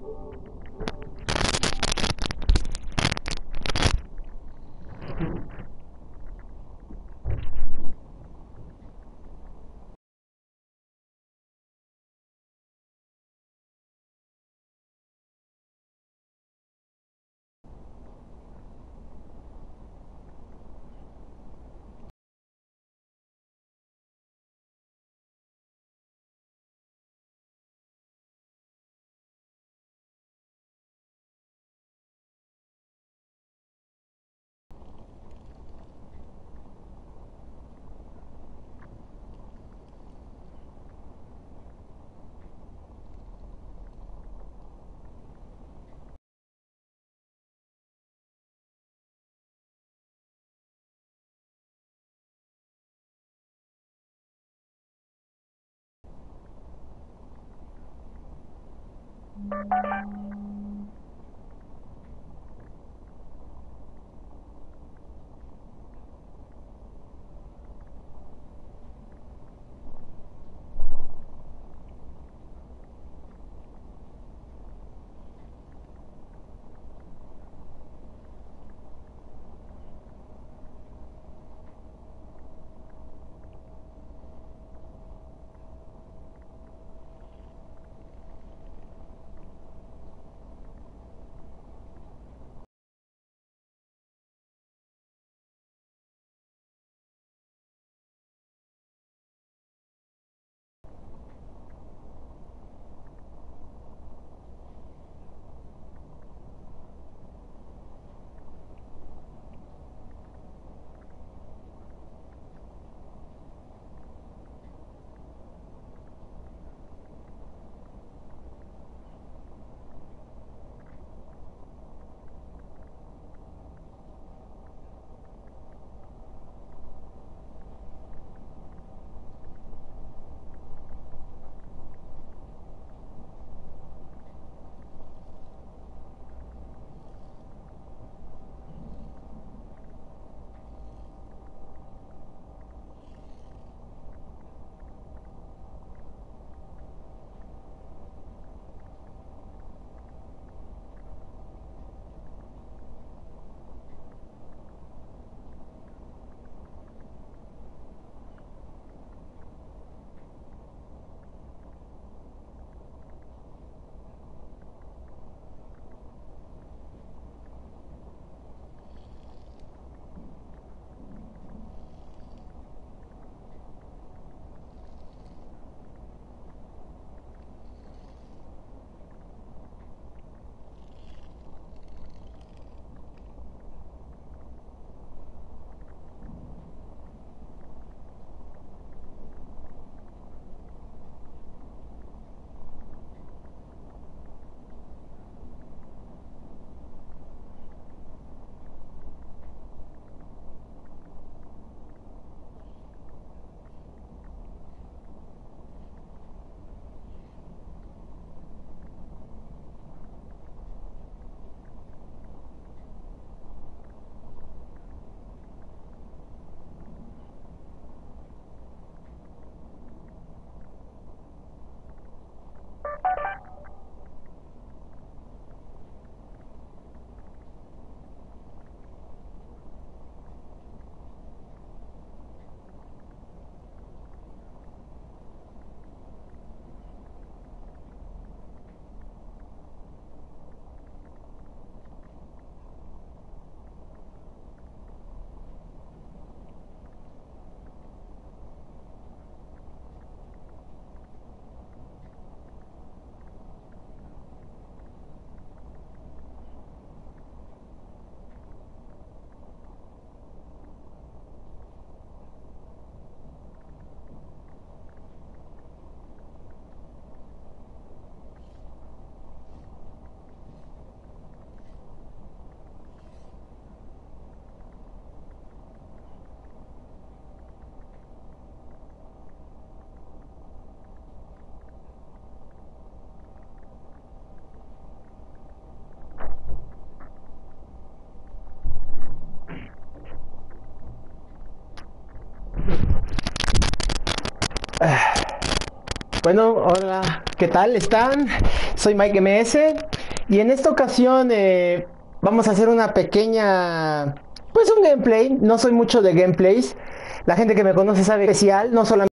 Bueno, hola, ¿qué tal están? Soy Mike MS Y en esta ocasión vamos a hacer una pequeña, pues un gameplay. No soy mucho de gameplays. La gente que me conoce sabe especial, no solamente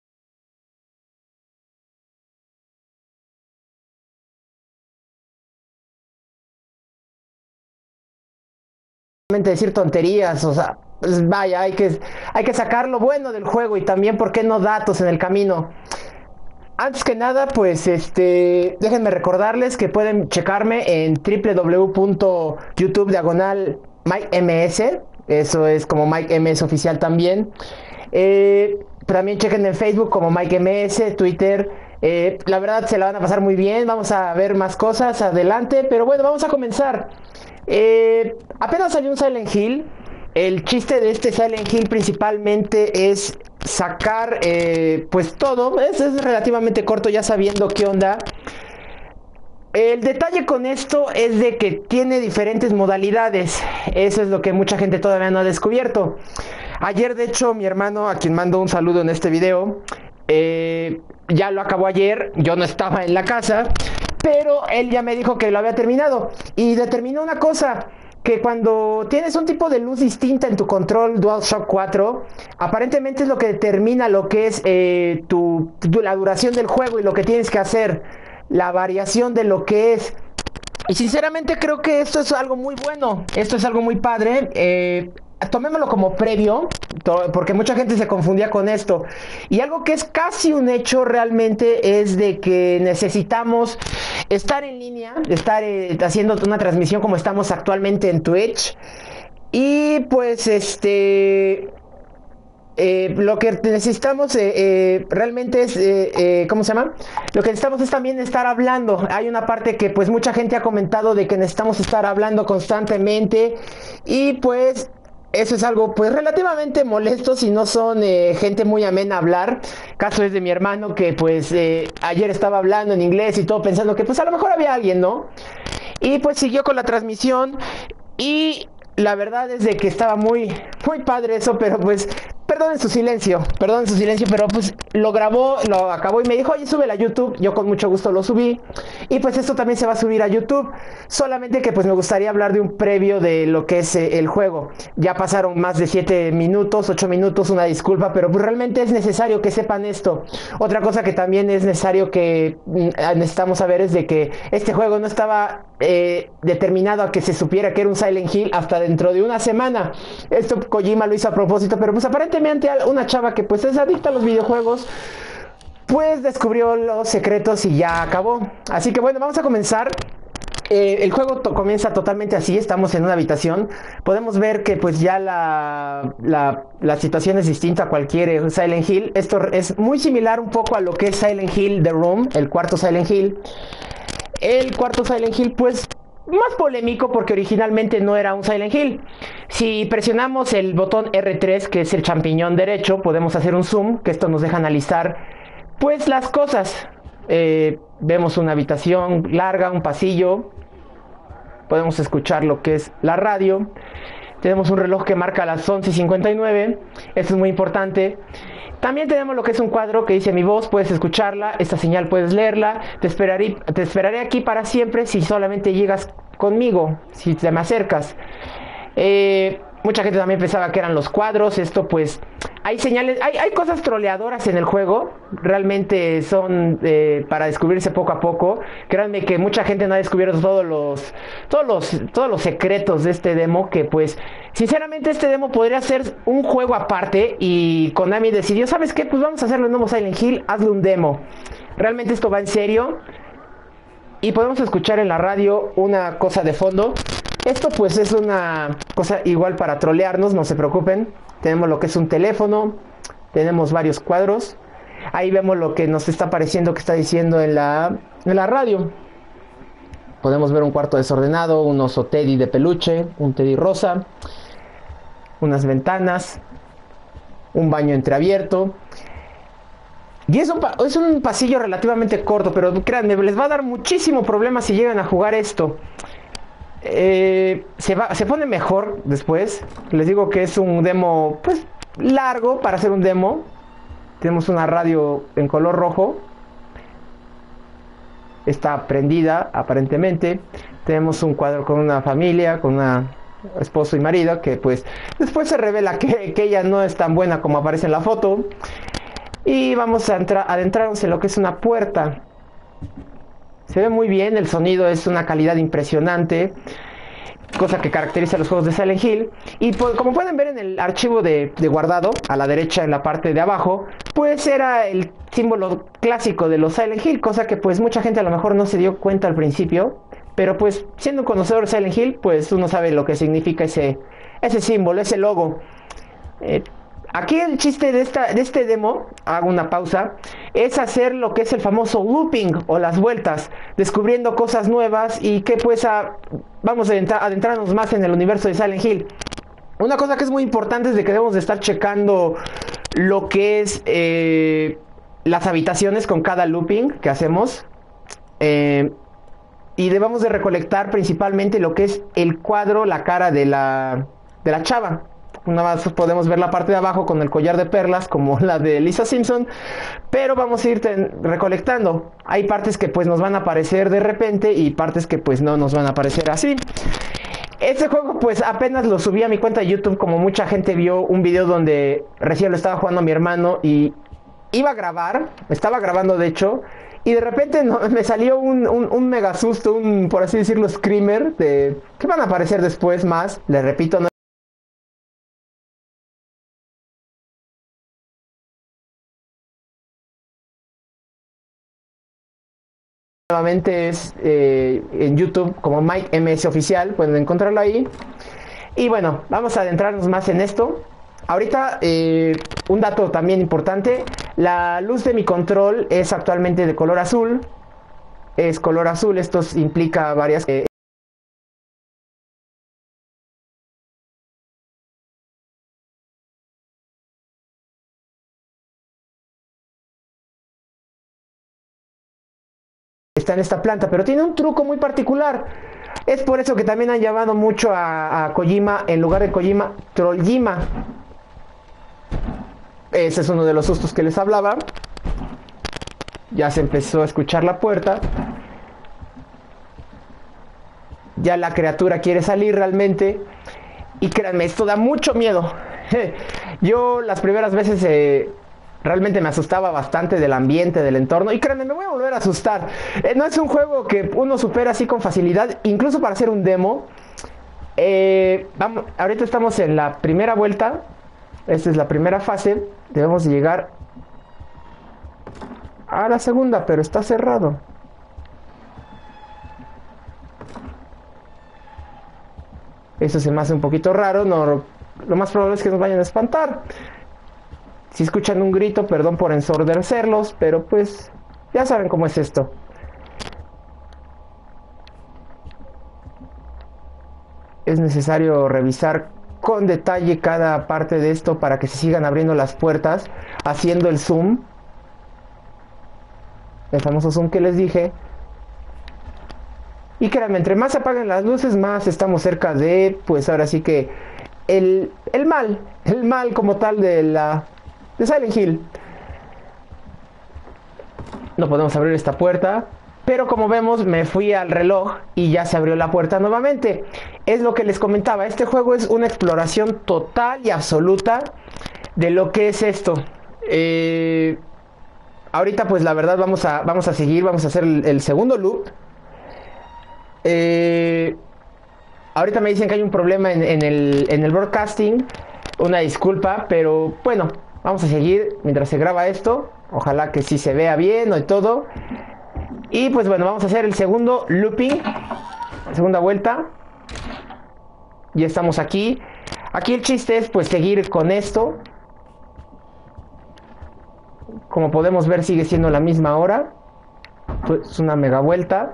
decir tonterías, o sea, pues vaya, hay que sacar lo bueno del juego y también, ¿por qué no datos en el camino? Antes que nada, pues déjenme recordarles que pueden checarme en www.youtube diagonal MikeMS. Eso es como Mike MS oficial también. También chequen en Facebook como Mike MS, Twitter. La verdad se la van a pasar muy bien. Vamos a ver más cosas adelante. Pero bueno, vamos a comenzar. Apenas salió un Silent Hill. El chiste de este Silent Hill principalmente es sacar pues todo. Es relativamente corto ya sabiendo qué onda. El detalle con esto es de que tiene diferentes modalidades. Eso es lo que mucha gente todavía no ha descubierto. Ayer, de hecho, mi hermano, a quien mando un saludo en este video, ya lo acabó ayer. Yo no estaba en la casa, pero él ya me dijo que lo había terminado. Y determinó una cosa, que cuando tienes un tipo de luz distinta en tu control DualShock 4, aparentemente es lo que determina lo que es la duración del juego y lo que tienes que hacer, la variación de lo que es. Y sinceramente creo que esto es algo muy bueno, esto es algo muy padre. Tomémoslo como previo, porque mucha gente se confundía con esto. Y algo que es casi un hecho realmente es de que necesitamos estar en línea, estar haciendo una transmisión como estamos actualmente en Twitch. Y pues lo que necesitamos realmente es, ¿cómo se llama? Lo que necesitamos es también estar hablando. Hay una parte que pues mucha gente ha comentado de que necesitamos estar hablando constantemente y pues eso es algo pues relativamente molesto si no son gente muy amena a hablar. Caso es de mi hermano que pues ayer estaba hablando en inglés y todo pensando que pues a lo mejor había alguien, ¿no? Y pues siguió con la transmisión y la verdad es de que estaba muy padre eso, pero pues perdonen su silencio, pero pues lo grabó, lo acabó y me dijo, oye, súbelo a YouTube. Yo con mucho gusto lo subí. Y pues esto también se va a subir a YouTube. Solamente que pues me gustaría hablar de un previo de lo que es el juego. Ya pasaron más de 7 minutos, 8 minutos, una disculpa, pero pues realmente es necesario que sepan esto. Otra cosa que también es necesario que necesitamos saber es de que este juego no estaba determinado a que se supiera que era un Silent Hill hasta dentro de una semana. Esto Kojima lo hizo a propósito, pero pues aparentemente una chava que pues es adicta a los videojuegos pues descubrió los secretos y ya acabó. Así que bueno, vamos a comenzar. El juego comienza totalmente así, estamos en una habitación, podemos ver que pues ya la situación es distinta a cualquier Silent Hill. Esto es muy similar un poco a lo que es Silent Hill The Room, el cuarto Silent Hill. El cuarto Silent Hill pues más polémico porque originalmente no era un Silent Hill. Si presionamos el botón R3, que es el champiñón derecho, podemos hacer un zoom, que esto nos deja analizar pues las cosas. Vemos una habitación larga, un pasillo, podemos escuchar lo que es la radio, tenemos un reloj que marca las 11:59, esto es muy importante. También tenemos lo que es un cuadro que dice mi voz, puedes escucharla, esta señal puedes leerla, te esperaré aquí para siempre si solamente llegas conmigo, si te me acercas. Mucha gente también pensaba que eran los cuadros, esto pues hay señales, hay cosas troleadoras en el juego, realmente son para descubrirse poco a poco. Créanme que mucha gente no ha descubierto todos los secretos de este demo, que pues sinceramente este demo podría ser un juego aparte y Konami decidió, ¿sabes qué? Pues vamos a hacerlo en nuevo Silent Hill, hazle un demo. Realmente esto va en serio y podemos escuchar en la radio una cosa de fondo. Esto pues es una cosa igual para trolearnos, no se preocupen. Tenemos lo que es un teléfono, tenemos varios cuadros. Ahí vemos lo que nos está apareciendo que está diciendo en la radio. Podemos ver un cuarto desordenado, un oso Teddy de peluche, un Teddy rosa, unas ventanas, un baño entreabierto. Y es un pasillo relativamente corto, pero créanme, les va a dar muchísimo problema si llegan a jugar esto. Se pone mejor después. Les digo que es un demo pues largo para hacer un demo. Tenemos una radio en color rojo, está prendida aparentemente. Tenemos un cuadro con una familia, con una esposo y marido, que pues después se revela que ella no es tan buena como aparece en la foto. Y vamos a adentrarnos en lo que es una puerta. Se ve muy bien, el sonido es una calidad impresionante, cosa que caracteriza a los juegos de Silent Hill. Y pues, como pueden ver en el archivo de guardado, a la derecha en la parte de abajo, pues era el símbolo clásico de los Silent Hill, cosa que pues mucha gente a lo mejor no se dio cuenta al principio, pero pues siendo un conocedor de Silent Hill, pues uno sabe lo que significa ese símbolo, ese logo. Aquí el chiste de este demo, hago una pausa, es hacer lo que es el famoso looping o las vueltas, descubriendo cosas nuevas y que pues vamos a adentrarnos más en el universo de Silent Hill. Una cosa que es muy importante es de que debemos de estar checando lo que es las habitaciones con cada looping que hacemos. Y debemos de recolectar principalmente lo que es el cuadro, la cara de la chava. Una más podemos ver la parte de abajo con el collar de perlas como la de Lisa Simpson, pero vamos a ir recolectando. Hay partes que pues nos van a aparecer de repente y partes que pues no nos van a aparecer así. Este juego pues apenas lo subí a mi cuenta de YouTube, como mucha gente vio un video donde recién lo estaba jugando mi hermano y iba a grabar, estaba grabando de hecho, y de repente me salió un mega susto, por así decirlo, screamer, de que van a aparecer después más, les repito, no. Nuevamente es en YouTube como Mike MS Oficial, pueden encontrarlo ahí. Y bueno, vamos a adentrarnos más en esto. Ahorita un dato también importante, la luz de mi control es actualmente de color azul. Es color azul, esto implica varias... está en esta planta, pero tiene un truco muy particular. Es por eso que también han llamado mucho a Kojima, en lugar de Kojima, Trolljima. Ese es uno de los sustos que les hablaba. Ya se empezó a escuchar la puerta. Ya la criatura quiere salir realmente. Y créanme, esto da mucho miedo. Yo las primeras veces realmente me asustaba bastante del ambiente, del entorno. Y créanme, me voy a volver a asustar. No es un juego que uno supera así con facilidad, incluso para hacer un demo. Ahorita estamos en la primera vuelta. Esta es la primera fase. Debemos llegar a la segunda, pero está cerrado. Eso se me hace un poquito raro. No, lo más probable es que nos vayan a espantar. Si escuchan un grito, perdón por ensordecerlos, pero pues ya saben cómo es esto. Es necesario revisar con detalle cada parte de esto para que se sigan abriendo las puertas, haciendo el zoom. El famoso zoom que les dije. Y créanme, entre más se apaguen las luces, más estamos cerca de, pues ahora sí que el mal como tal de Silent Hill. No podemos abrir esta puerta, pero como vemos me fui al reloj y ya se abrió la puerta nuevamente. Es lo que les comentaba, este juego es una exploración total y absoluta de lo que es esto. Ahorita pues la verdad vamos a seguir, vamos a hacer el segundo loop. Ahorita me dicen que hay un problema en el broadcasting. Una disculpa, pero bueno, vamos a seguir mientras se graba esto. Ojalá que sí se vea bien y todo. Y pues bueno, vamos a hacer el segundo looping, la segunda vuelta. Ya estamos aquí. Aquí el chiste es pues seguir con esto. Como podemos ver, sigue siendo la misma hora. Pues una mega vuelta.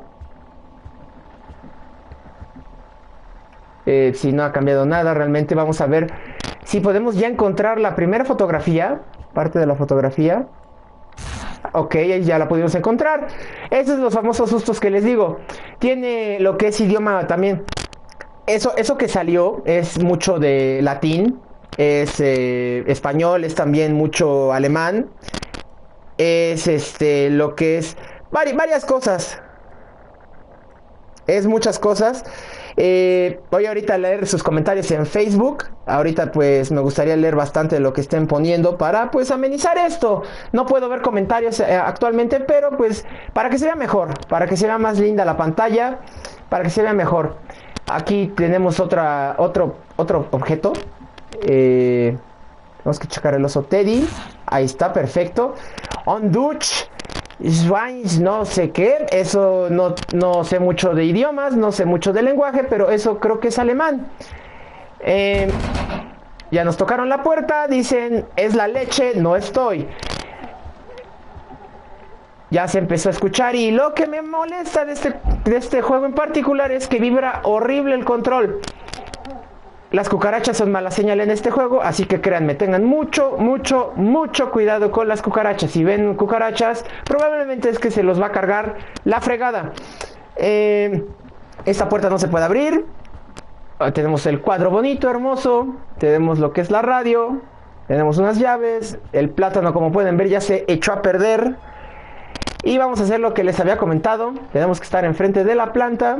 Si no ha cambiado nada, realmente vamos a ver si podemos ya encontrar la primera fotografía, parte de la fotografía. Ok, ya la pudimos encontrar. Esos son los famosos sustos que les digo. Tiene lo que es idioma también. Eso que salió es mucho de latín, es español, es también mucho alemán, es lo que es varias cosas. es muchas cosas. Voy ahorita a leer sus comentarios en Facebook. Ahorita pues me gustaría leer bastante de lo que estén poniendo para pues amenizar esto. No puedo ver comentarios actualmente, pero pues para que se vea mejor, para que se vea más linda la pantalla, para que se vea mejor. Aquí tenemos otro objeto. Tenemos que checar el oso Teddy. Ahí está, perfecto. On Dutch. Schweins, no sé qué, eso no sé mucho de idiomas, no sé mucho de lenguaje, pero eso creo que es alemán. Ya nos tocaron la puerta, dicen, es la leche, no estoy. Ya se empezó a escuchar y lo que me molesta de este juego en particular es que vibra horrible el control. Las cucarachas son mala señal en este juego, así que créanme, tengan mucho cuidado con las cucarachas. Si ven cucarachas, probablemente es que se los va a cargar la fregada. Esta puerta no se puede abrir. Tenemos el cuadro bonito, hermoso. Tenemos lo que es la radio. Tenemos unas llaves. El plátano, como pueden ver, ya se echó a perder. Y vamos a hacer lo que les había comentado. Tenemos que estar enfrente de la planta.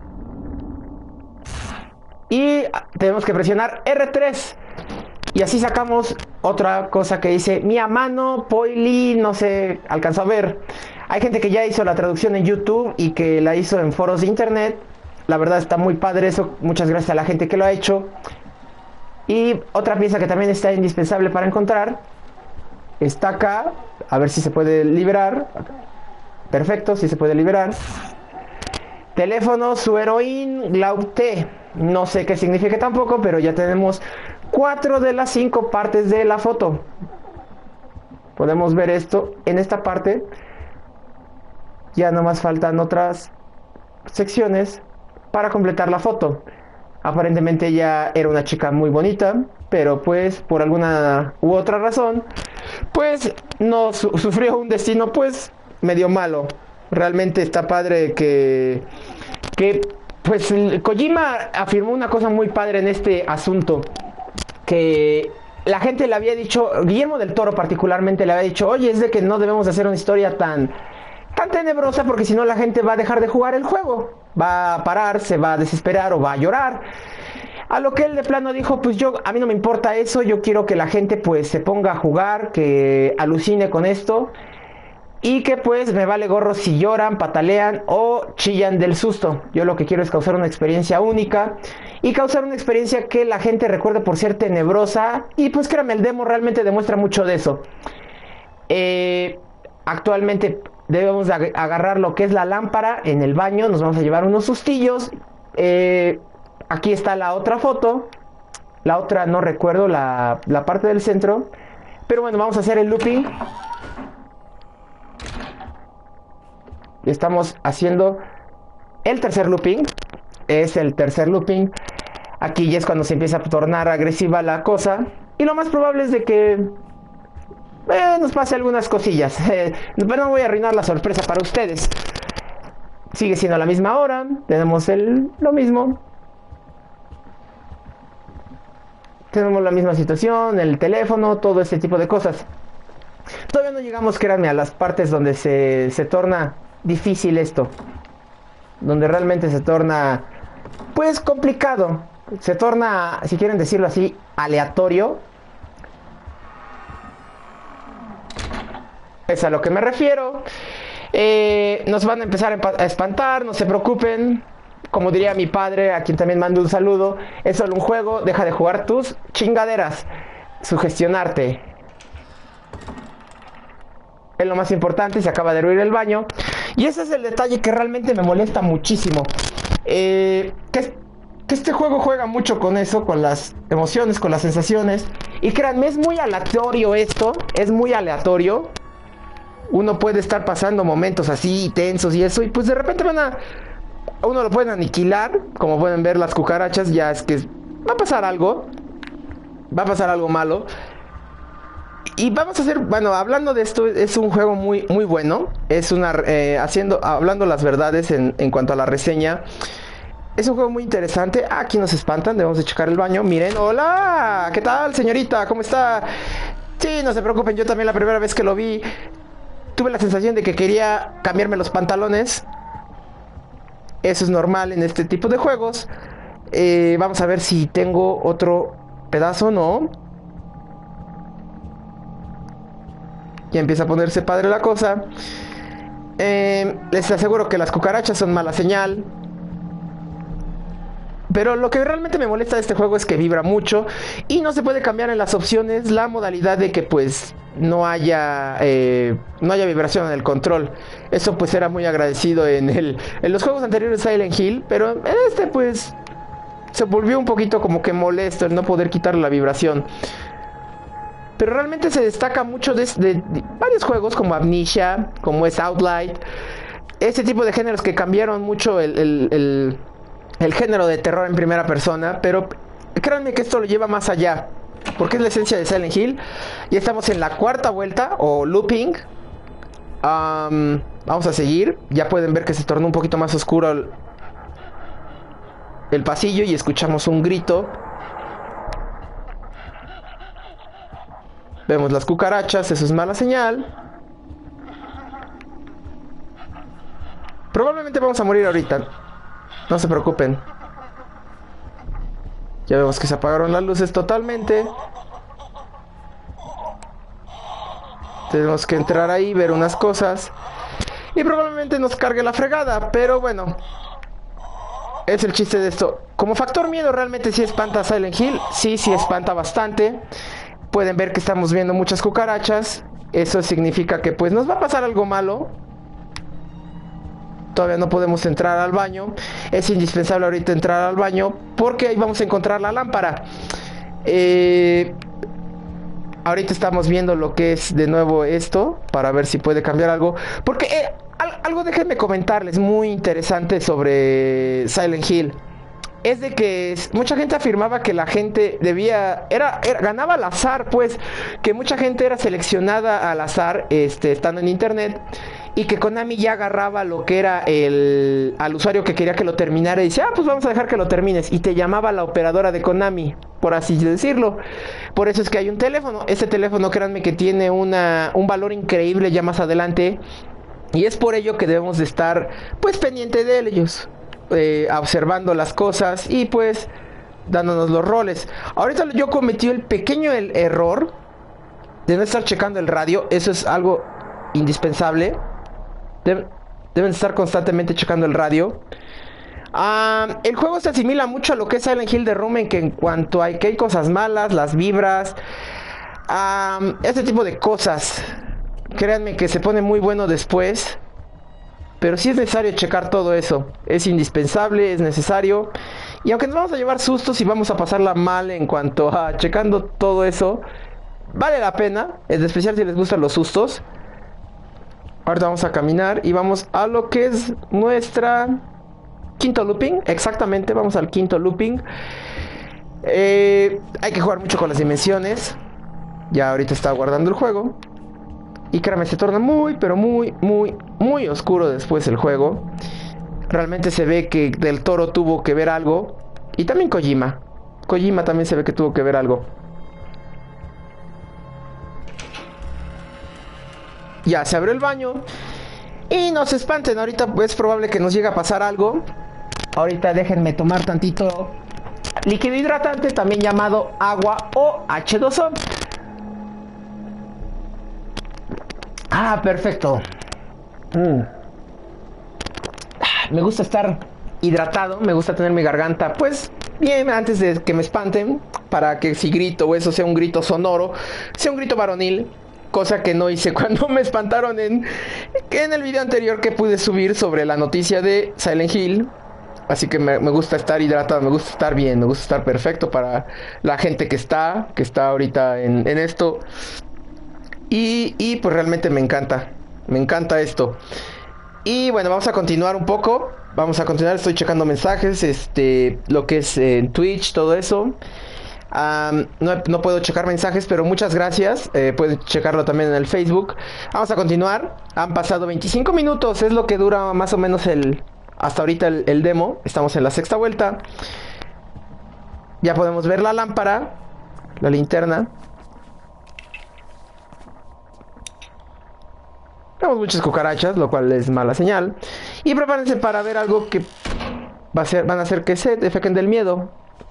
Y tenemos que presionar R3. Y así sacamos otra cosa que dice mi mano, Poili, no se alcanzó a ver. Hay gente que ya hizo la traducción en YouTube y que la hizo en foros de internet. La verdad está muy padre eso. Muchas gracias a la gente que lo ha hecho. Y otra pieza que también está indispensable para encontrar está acá. A ver si se puede liberar. Perfecto, si se puede liberar. Teléfono, su heroín, Glaute. No sé qué significa tampoco, pero ya tenemos 4 de las 5 partes de la foto. Podemos ver esto en esta parte. Ya nomás faltan otras secciones para completar la foto. Aparentemente ella era una chica muy bonita, pero pues por alguna u otra razón, pues no sufrió un destino pues medio malo. Realmente está padre que pues Kojima afirmó una cosa muy padre en este asunto, que la gente le había dicho, Guillermo del Toro particularmente le había dicho, oye, es de que no debemos hacer una historia tan tenebrosa porque si no la gente va a dejar de jugar el juego, va a parar, se va a desesperar o va a llorar. A lo que él de plano dijo, pues a mí no me importa eso, yo quiero que la gente pues se ponga a jugar, que alucine con esto. Y que pues me vale gorro si lloran, patalean o chillan del susto. Yo lo que quiero es causar una experiencia única. Y causar una experiencia que la gente recuerde por ser tenebrosa. Y pues créanme, el demo realmente demuestra mucho de eso. Actualmente debemos de agarrar lo que es la lámpara en el baño. Nos vamos a llevar unos sustillos. Aquí está la otra foto. La otra no recuerdo la parte del centro. Pero bueno, vamos a hacer el looping. Estamos haciendo el tercer looping. Es el tercer looping. Aquí ya es cuando se empieza a tornar agresiva la cosa. Y lo más probable es de que nos pase algunas cosillas. Pero no voy a arruinar la sorpresa para ustedes. Sigue siendo la misma hora. Tenemos lo mismo. Tenemos la misma situación, el teléfono, todo este tipo de cosas. Todavía no llegamos, créanme, a las partes donde se torna difícil esto, donde realmente se torna pues complicado, se torna, si quieren decirlo así, aleatorio. Es a lo que me refiero. Nos van a empezar a espantar, no se preocupen. Como diría mi padre, a quien también mando un saludo, es solo un juego, deja de jugar tus chingaderas, sugestionarte. Es lo más importante, se acaba de hervir el baño. Y ese es el detalle que realmente me molesta muchísimo. Que este juego juega mucho con eso, con las emociones, con las sensaciones. Y créanme, es muy aleatorio esto, es muy aleatorio. Uno puede estar pasando momentos así tensos y eso, y pues de repente uno lo pueden aniquilar. Como pueden ver las cucarachas, ya es que va a pasar algo. Va a pasar algo malo. Y vamos a hacer, bueno, hablando de esto, es un juego muy bueno. Es hablando las verdades en cuanto a la reseña. Es un juego muy interesante. Aquí nos espantan, debemos de checar el baño. Miren, hola, ¿qué tal, señorita? ¿Cómo está? Sí, no se preocupen, yo también la primera vez que lo vi tuve la sensación de que quería cambiarme los pantalones. Eso es normal en este tipo de juegos. Vamos a ver si tengo otro pedazo, ¿no? Ya empieza a ponerse padre la cosa. Les aseguro que las cucarachas son mala señal. Pero lo que realmente me molesta de este juego es que vibra mucho y no se puede cambiar en las opciones la modalidad de que pues no haya vibración en el control. Eso pues era muy agradecido en los juegos anteriores de Silent Hill, pero en este pues se volvió un poquito como que molesto el no poder quitarle la vibración. Pero realmente se destaca mucho de varios juegos como Amnesia, como es Outlight, ese tipo de géneros que cambiaron mucho el género de terror en primera persona, pero créanme que esto lo lleva más allá, porque es la esencia de Silent Hill. Ya estamos en la cuarta vuelta, o looping. Vamos a seguir. Ya pueden ver que se tornó un poquito más oscuro el pasillo y escuchamos un grito. Vemos las cucarachas, eso es mala señal. Probablemente vamos a morir ahorita. No se preocupen. Ya vemos que se apagaron las luces totalmente. Tenemos que entrar ahí, ver unas cosas. Y probablemente nos cargue la fregada. Pero bueno, es el chiste de esto. Como factor miedo realmente sí espanta Silent Hill. Sí espanta bastante. Pueden ver que estamos viendo muchas cucarachas. Eso significa que pues nos va a pasar algo malo. Todavía no podemos entrar al baño. Es indispensable ahorita entrar al baño porque ahí vamos a encontrar la lámpara. Ahorita estamos viendo lo que es de nuevo esto para ver si puede cambiar algo. Porque algo déjenme comentarles muy interesante sobre Silent Hill. Es de que mucha gente afirmaba que la gente ganaba al azar, pues, que mucha gente era seleccionada al azar, estando en internet, y que Konami ya agarraba lo que era al usuario que quería que lo terminara y dice, pues vamos a dejar que lo termines, y te llamaba la operadora de Konami, por así decirlo. Por eso es que hay un teléfono. Ese teléfono, créanme que tiene un valor increíble ya más adelante, y es por ello que debemos de estar, pues, pendiente de ellos. Observando las cosas y pues dándonos los roles. Ahorita yo cometí el pequeño error de no estar checando el radio. Eso es algo indispensable. Deben estar constantemente checando el radio. El juego se asimila mucho a lo que es Silent Hill The Room, en que en cuanto a que hay cosas malas, las vibras, este tipo de cosas, créanme que se pone muy bueno después. Pero sí es necesario checar todo eso. Es indispensable, es necesario. Y aunque nos vamos a llevar sustos y vamos a pasarla mal en cuanto a checando todo eso, vale la pena, en especial si les gustan los sustos. Ahorita vamos a caminar y vamos a lo que es nuestra quinto looping. Exactamente, vamos al quinto looping. Hay que jugar mucho con las dimensiones. Ya ahorita está guardando el juego. Y créanme, se torna muy, pero muy, muy, muy oscuro después el juego. Realmente se ve que Del Toro tuvo que ver algo. Y también Kojima. Kojima también se ve que tuvo que ver algo. Ya se abrió el baño. Y no se espanten, ahorita es probable que nos llegue a pasar algo. Ahorita déjenme tomar tantito líquido hidratante, también llamado agua o H2O. Perfecto. Me gusta estar hidratado, me gusta tener mi garganta pues bien antes de que me espanten, para que si grito o eso sea un grito sonoro, sea un grito varonil, cosa que no hice cuando me espantaron en el video anterior que pude subir sobre la noticia de Silent Hill. Así que me gusta estar hidratado, me gusta estar bien, me gusta estar perfecto para la gente que está ahorita en esto. Y pues realmente me encanta esto. Y bueno, vamos a continuar un poco. Vamos a continuar, estoy checando mensajes, lo que es en Twitch, todo eso. No puedo checar mensajes, pero muchas gracias. Pueden checarlo también en el Facebook. Vamos a continuar. Han pasado 25 minutos, es lo que dura más o menos hasta ahorita el demo. Estamos en la sexta vuelta. Ya podemos ver la lámpara, la linterna. Vemos muchas cucarachas, lo cual es mala señal. Y prepárense para ver algo que van a hacer que se defequen del miedo.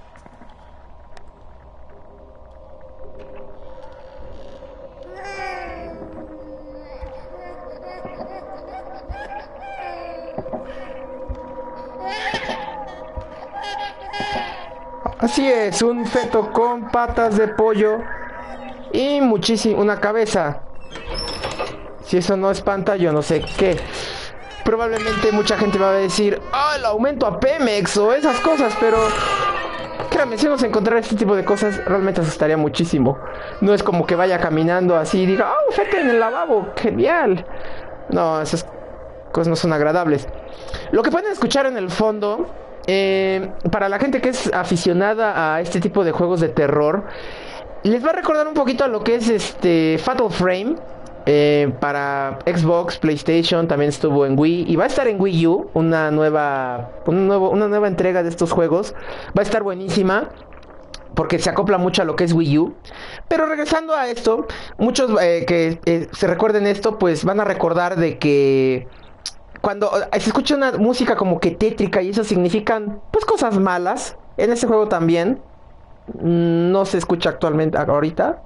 Así es, un feto con patas de pollo y muchísimo, una cabeza. Si eso no espanta, yo no sé qué. Probablemente mucha gente va a decir, ah, el aumento a Pemex o esas cosas, pero créanme, si nos encontrara este tipo de cosas, realmente asustaría muchísimo. No es como que vaya caminando así y diga, ah, un feto en el lavabo, genial. No, esas cosas no son agradables. Lo que pueden escuchar en el fondo, para la gente que es aficionada a este tipo de juegos de terror, les va a recordar un poquito a lo que es Fatal Frame. Para Xbox, PlayStation, también estuvo en Wii y va a estar en Wii U, una nueva entrega de estos juegos. Va a estar buenísima porque se acopla mucho a lo que es Wii U. Pero regresando a esto, muchos que se recuerden esto, pues van a recordar de que cuando se escucha una música como que tétrica y eso significan pues cosas malas. En este juego también no se escucha actualmente ahorita.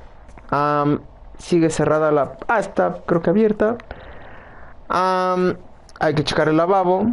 Sigue cerrada la... Ah, está creo que abierta. Hay que checar el lavabo.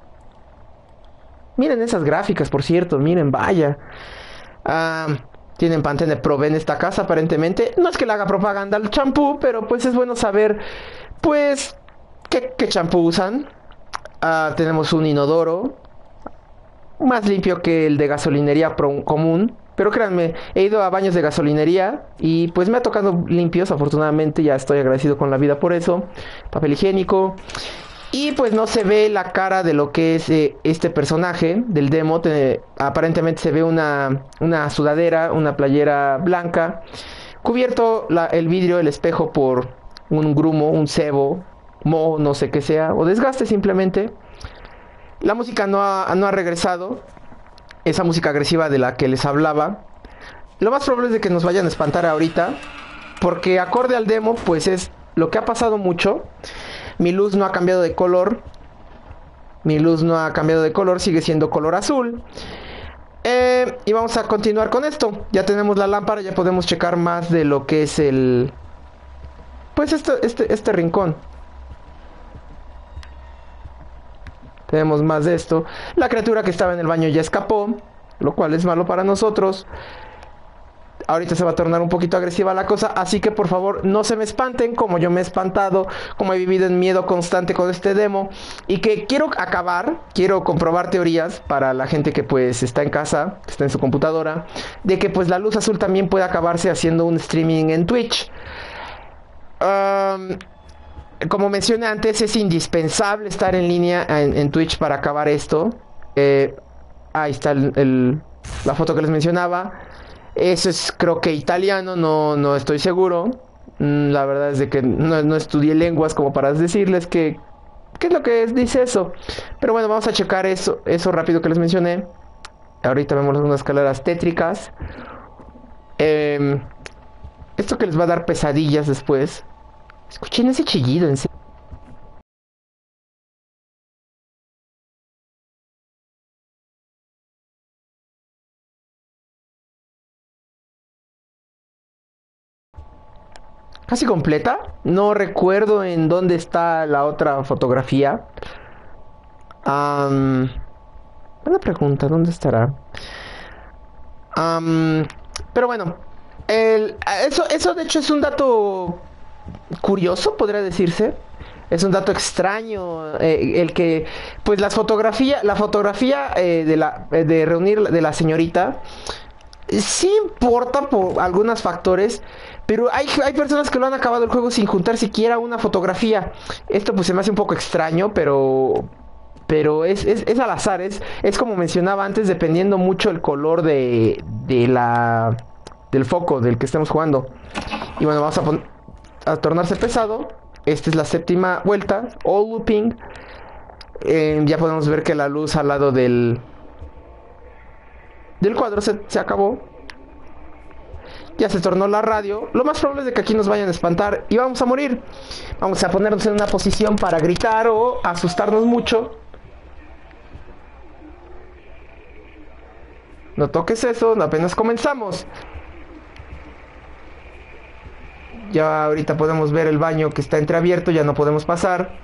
Miren esas gráficas, por cierto. Miren, vaya. Tienen Pantene Pro en esta casa, aparentemente. No es que le haga propaganda al champú, pero pues es bueno saber, pues, qué champú usan. Tenemos un inodoro más limpio que el de gasolinería común. Pero créanme, he ido a baños de gasolinería y pues me ha tocado limpios, afortunadamente, ya estoy agradecido con la vida por eso. Papel higiénico. Y pues no se ve la cara de lo que es este personaje del demo. Aparentemente se ve una sudadera, una playera blanca. Cubierto el vidrio, el espejo por un grumo, un cebo, moho, no sé qué sea, o desgaste simplemente. La música no ha regresado. Esa música agresiva de la que les hablaba. Lo más probable es de que nos vayan a espantar ahorita, porque acorde al demo, pues es lo que ha pasado mucho. Mi luz no ha cambiado de color. Mi luz no ha cambiado de color, sigue siendo color azul. Y vamos a continuar con esto. Ya tenemos la lámpara, ya podemos checar más de lo que es el... Pues este rincón. Tenemos más de esto. La criatura que estaba en el baño ya escapó, lo cual es malo para nosotros. Ahorita se va a tornar un poquito agresiva la cosa, así que por favor no se me espanten como yo me he espantado, como he vivido en miedo constante con este demo. Y que quiero comprobar teorías para la gente que pues está en casa, que está en su computadora, de que pues la luz azul también puede acabarse haciendo un streaming en Twitch. Como mencioné antes, es indispensable estar en línea en Twitch para acabar esto. Ahí está la foto que les mencionaba. Eso es, creo que italiano, no estoy seguro. La verdad es de que no estudié lenguas como para decirles qué es lo que dice eso. Pero bueno, vamos a checar eso rápido que les mencioné. Ahorita vemos unas escaleras tétricas. Esto que les va a dar pesadillas después. Escuchen ese chillido, en serio. Casi completa. No recuerdo en dónde está la otra fotografía. Buena pregunta, ¿dónde estará? Pero bueno, eso de hecho es un dato curioso, podría decirse. Es un dato extraño, el que, pues la fotografía de reunir de la señorita, sí importa por algunos factores, pero hay personas que lo han acabado el juego sin juntar siquiera una fotografía. Esto pues se me hace un poco extraño, pero es al azar, es como mencionaba antes, dependiendo mucho el color del foco del que estemos jugando. Y bueno, vamos a tornarse pesado. Esta es la séptima vuelta, all looping. Ya podemos ver que la luz al lado del cuadro se acabó. Ya se tornó la radio. Lo más probable es de que aquí nos vayan a espantar y vamos a morir. Vamos a ponernos en una posición para gritar o asustarnos mucho. No toques eso, apenas comenzamos. Ya ahorita podemos ver el baño que está entreabierto, ya no podemos pasar.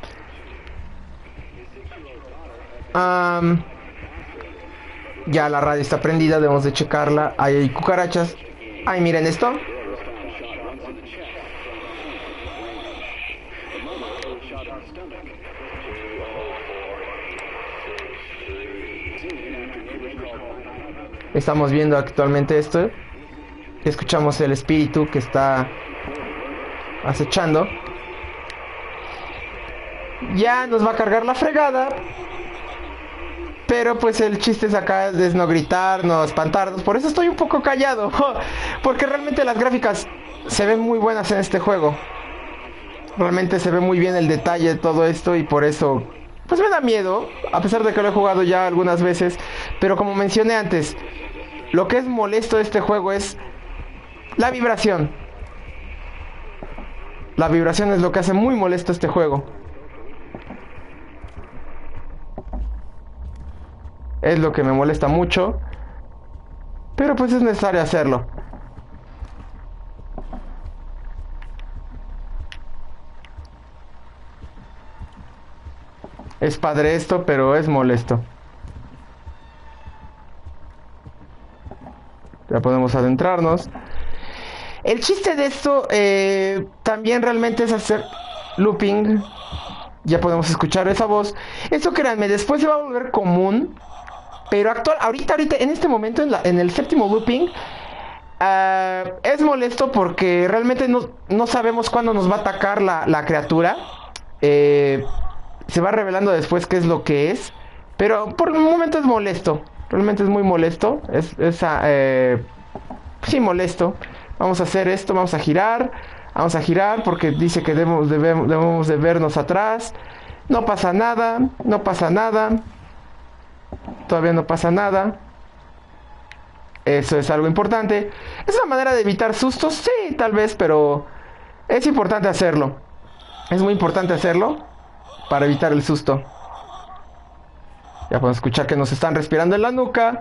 Ya la radio está prendida, debemos de checarla. Ahí hay cucarachas. Ay, miren esto. Estamos viendo actualmente esto. Escuchamos el espíritu que está acechando. Ya nos va a cargar la fregada. Pero pues el chiste es acá es no gritar, no espantarnos. Por eso estoy un poco callado. Porque realmente las gráficas se ven muy buenas en este juego. Realmente se ve muy bien el detalle de todo esto. Y por eso pues me da miedo. A pesar de que lo he jugado ya algunas veces. Pero como mencioné antes, lo que es molesto de este juego es la vibración. La vibración es lo que hace muy molesto este juego. Es lo que me molesta mucho. Pero pues es necesario hacerlo. Es padre esto, pero es molesto. Ya podemos adentrarnos. El chiste de esto también realmente es hacer looping. Ya podemos escuchar esa voz. Esto créanme, después se va a volver común. Pero ahorita, en este momento, en el séptimo looping, es molesto porque realmente no sabemos cuándo nos va a atacar la criatura. Se va revelando después qué es lo que es. Pero por el momento es molesto. Realmente es muy molesto. Sí, molesto. Vamos a hacer esto, vamos a girar. Vamos a girar porque dice que debemos de vernos atrás. No pasa nada, no pasa nada. Todavía no pasa nada. Eso es algo importante. ¿Es una manera de evitar sustos? Sí, tal vez, pero es importante hacerlo. Es muy importante hacerlo para evitar el susto. Ya podemos escuchar que nos están respirando en la nuca.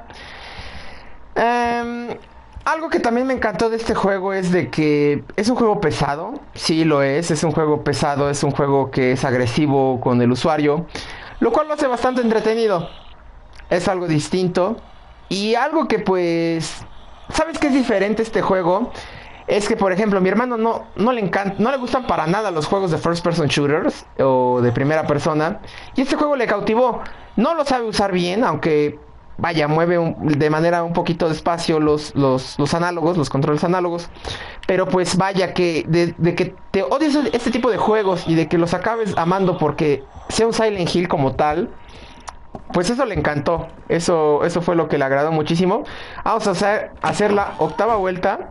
Algo que también me encantó de este juego es de que es un juego pesado. Sí, lo es un juego pesado, es un juego que es agresivo con el usuario, lo cual lo hace bastante entretenido. Es algo distinto. Y algo que pues... ¿Sabes qué es diferente este juego? Es que, por ejemplo, mi hermano no le encanta, no le gustan para nada los juegos de first person shooters o de primera persona. Y este juego le cautivó. No lo sabe usar bien, aunque vaya, mueve de manera un poquito despacio los análogos, los controles análogos. Pero pues vaya que de que te odies este tipo de juegos y de que los acabes amando porque sea un Silent Hill como tal, pues eso le encantó. Eso fue lo que le agradó muchísimo. Vamos a hacer la octava vuelta.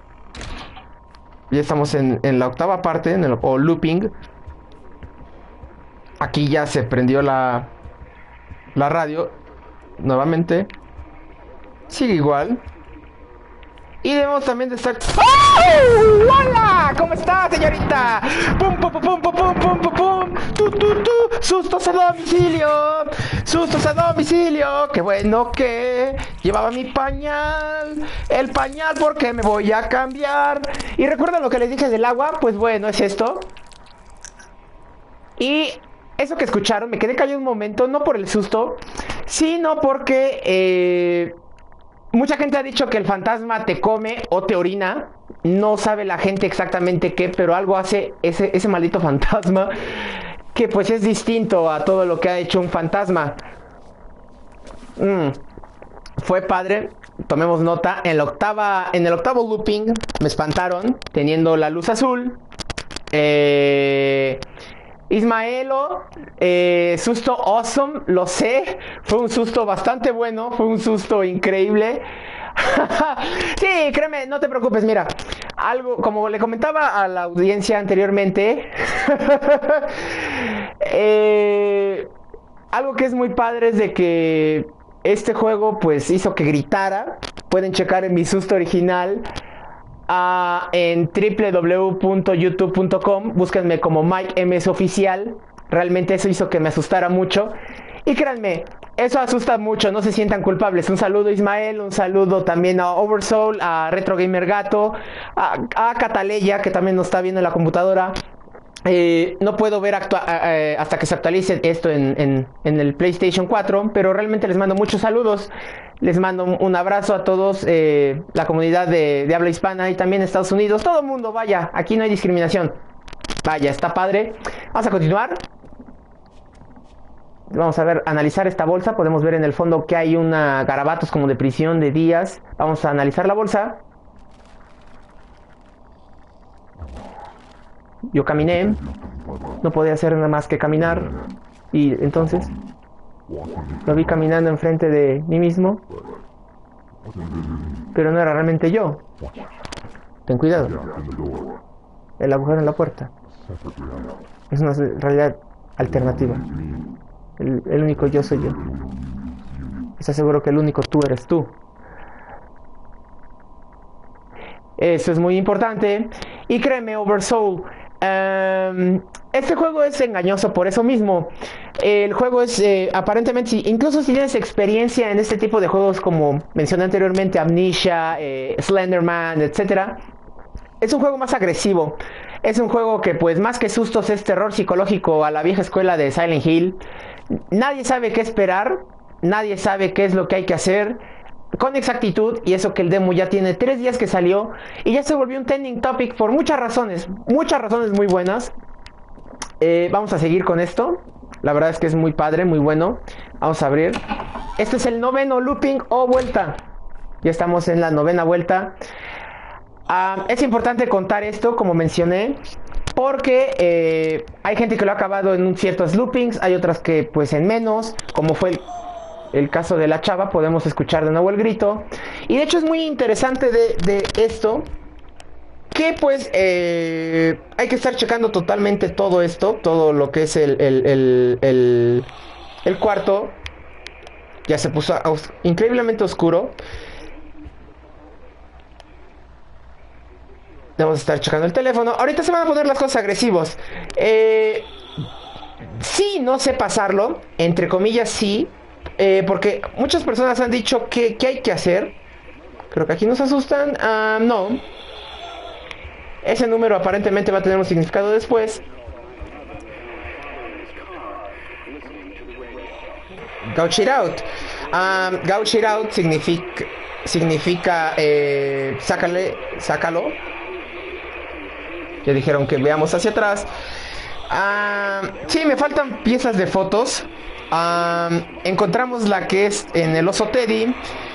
Ya estamos en la octava parte, o looping. Aquí ya se prendió la radio nuevamente. Sigue igual. Y debemos también de estar... ¡Oh! ¡Hola! ¿Cómo está, señorita? ¡Pum, pum, pum, pum, pum, pum, pum, pum, pum! ¡Tu, tu, tu! ¡Sustos a domicilio! ¡Sustos a domicilio! ¡Qué bueno que llevaba mi pañal! ¡El pañal porque me voy a cambiar! ¿Y recuerdan lo que les dije del agua? Pues bueno, es esto. Y eso que escucharon, me quedé callado un momento, no por el susto, sino porque... mucha gente ha dicho que el fantasma te come o te orina. No sabe la gente exactamente qué, pero algo hace ese maldito fantasma que pues es distinto a todo lo que ha hecho un fantasma. Fue padre. Tomemos nota. En el octavo looping me espantaron teniendo la luz azul. Ismaelo, susto awesome, lo sé, fue un susto bastante bueno, fue un susto increíble. Sí, créeme, no te preocupes, mira, algo, como le comentaba a la audiencia anteriormente, algo que es muy padre es de que este juego pues hizo que gritara. Pueden checar en mi susto original en www.youtube.com. Búsquenme como Mike MS Oficial. Realmente eso hizo que me asustara mucho. Y créanme, eso asusta mucho, no se sientan culpables. Un saludo Ismael, un saludo también a Oversoul, a Retro Gamer Gato, a Cataleya, que también nos está viendo en la computadora. No puedo ver hasta que se actualice esto en el PlayStation 4, pero realmente les mando muchos saludos. Les mando un abrazo a todos, la comunidad de habla hispana y también Estados Unidos. Todo el mundo, vaya, aquí no hay discriminación. Vaya, está padre. Vamos a continuar. Vamos a ver, analizar esta bolsa. Podemos ver en el fondo que hay una garabatos como de prisión de días. Vamos a analizar la bolsa. Yo caminé, no podía hacer nada más que caminar, y entonces lo vi caminando enfrente de mí mismo, pero no era realmente yo. Ten cuidado, el agujero en la puerta es una realidad alternativa. El único yo soy yo. ¿Estás seguro que el único tú eres tú? Eso es muy importante. Y créeme, Oversoul, este juego es engañoso por eso mismo. El juego es aparentemente, incluso si tienes experiencia en este tipo de juegos como mencioné anteriormente, Amnesia, Slenderman, etcétera, es un juego más agresivo. Es un juego que pues más que sustos es terror psicológico a la vieja escuela de Silent Hill. Nadie sabe qué esperar, nadie sabe qué es lo que hay que hacer con exactitud, y eso que el demo ya tiene 3 días que salió y ya se volvió un trending topic por muchas razones muy buenas. Vamos a seguir con esto. La verdad es que es muy padre, muy bueno. Vamos a abrir. Este es el 9º looping o vuelta. Ya estamos en la 9ª vuelta. Es importante contar esto, como mencioné, porque hay gente que lo ha acabado en ciertos loopings, hay otras que pues en menos, como fue el caso de la chava. Podemos escuchar de nuevo el grito. Y de hecho es muy interesante de esto, que pues hay que estar checando totalmente todo esto, todo lo que es el cuarto. Ya se puso increíblemente oscuro. Debemos estar checando el teléfono. Ahorita se van a poner las cosas agresivos. Sí, no sé pasarlo, entre comillas sí, porque muchas personas han dicho que hay que hacer. Creo que aquí nos asustan. No. Ese número aparentemente va a tener un significado después. Gouch it out. Gouch it out significa sácalo. Ya dijeron que veamos hacia atrás. Sí, me faltan piezas de fotos. Encontramos la que es en el oso Teddy.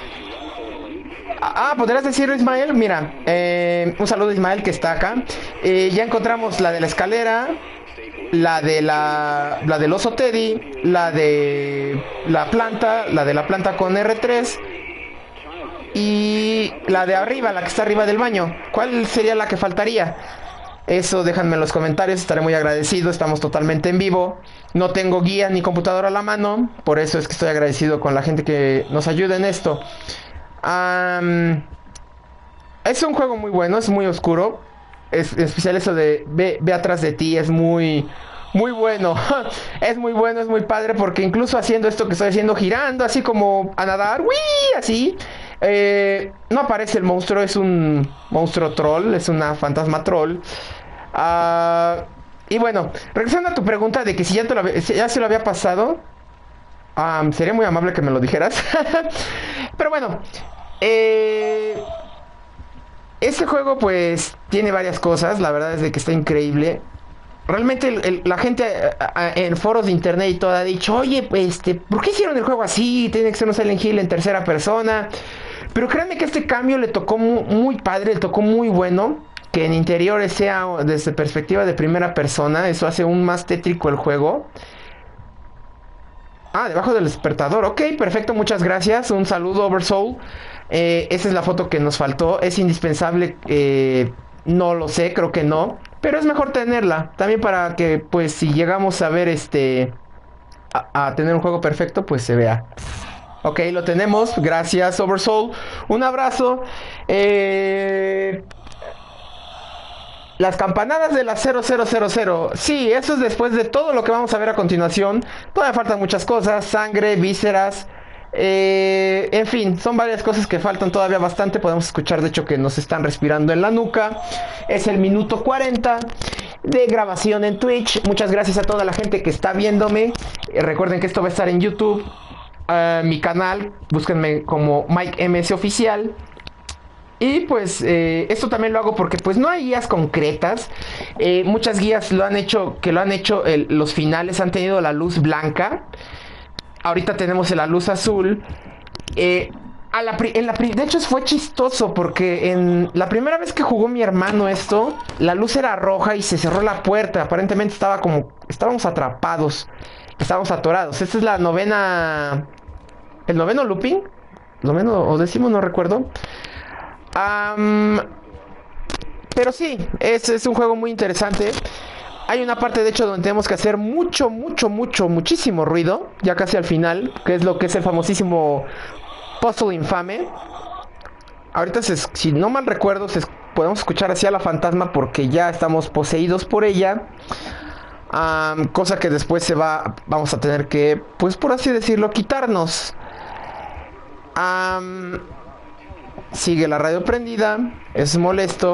¿Podrías decirlo, Ismael? Mira, un saludo a Ismael que está acá. Ya encontramos la de la escalera, la del oso Teddy, la de la planta con R3 y la de arriba, la que está arriba del baño. ¿Cuál sería la que faltaría? Eso déjanme en los comentarios, estaré muy agradecido. Estamos totalmente en vivo. No tengo guía ni computadora a la mano, por eso es que estoy agradecido con la gente que nos ayuda en esto. Es un juego muy bueno, es muy oscuro. Es especial eso de ve atrás de ti, es muy bueno. Es muy bueno, es muy padre, porque incluso haciendo esto que estoy haciendo, girando así como a nadar, ¡uy! Así, no aparece el monstruo, es un monstruo troll, es una fantasma troll. Y bueno, regresando a tu pregunta de que si ya se lo había pasado, sería muy amable que me lo dijeras. Pero bueno, este juego pues tiene varias cosas. La verdad es de que está increíble. Realmente la gente en foros de internet y todo ha dicho, oye, ¿por qué hicieron el juego así? Tiene que ser un Silent Hill en tercera persona. Pero créanme que este cambio le tocó muy padre, le tocó muy bueno. Que en interiores sea desde perspectiva de primera persona, eso hace aún más tétrico el juego. Debajo del despertador. Ok, perfecto, muchas gracias. Un saludo, Oversoul. Esa es la foto que nos faltó. Es indispensable. No lo sé, creo que no. Pero es mejor tenerla. También para que, pues, si llegamos a ver a tener un juego perfecto, pues se vea. Ok, lo tenemos. Gracias, Las campanadas de la 0000. Sí, eso es después de todo lo que vamos a ver a continuación. Todavía faltan muchas cosas, sangre, vísceras. En fin, son varias cosas que faltan todavía bastante. Podemos escuchar de hecho que nos están respirando en la nuca. Es el minuto 40 de grabación en Twitch. Muchas gracias a toda la gente que está viéndome. Recuerden que esto va a estar en YouTube. Mi canal, búsquenme como Mike MS Oficial. Y pues esto también lo hago porque pues no hay guías concretas. Muchas guías lo han hecho, los finales han tenido la luz blanca. Ahorita tenemos la luz azul. De hecho fue chistoso porque en la primera vez que jugó mi hermano esto, la luz era roja y se cerró la puerta. Aparentemente estábamos atrapados, estábamos atorados. Esta es el noveno looping, noveno o décimo, no recuerdo. Pero sí, es un juego muy interesante. Hay una parte de hecho donde tenemos que hacer muchísimo ruido, ya casi al final, que es lo que es el famosísimo puzzle infame. Ahorita, si no mal recuerdo, podemos escuchar así a la fantasma porque ya estamos poseídos por ella. Cosa que después vamos a tener que, pues por así decirlo, quitarnos. Sigue la radio prendida, es molesto.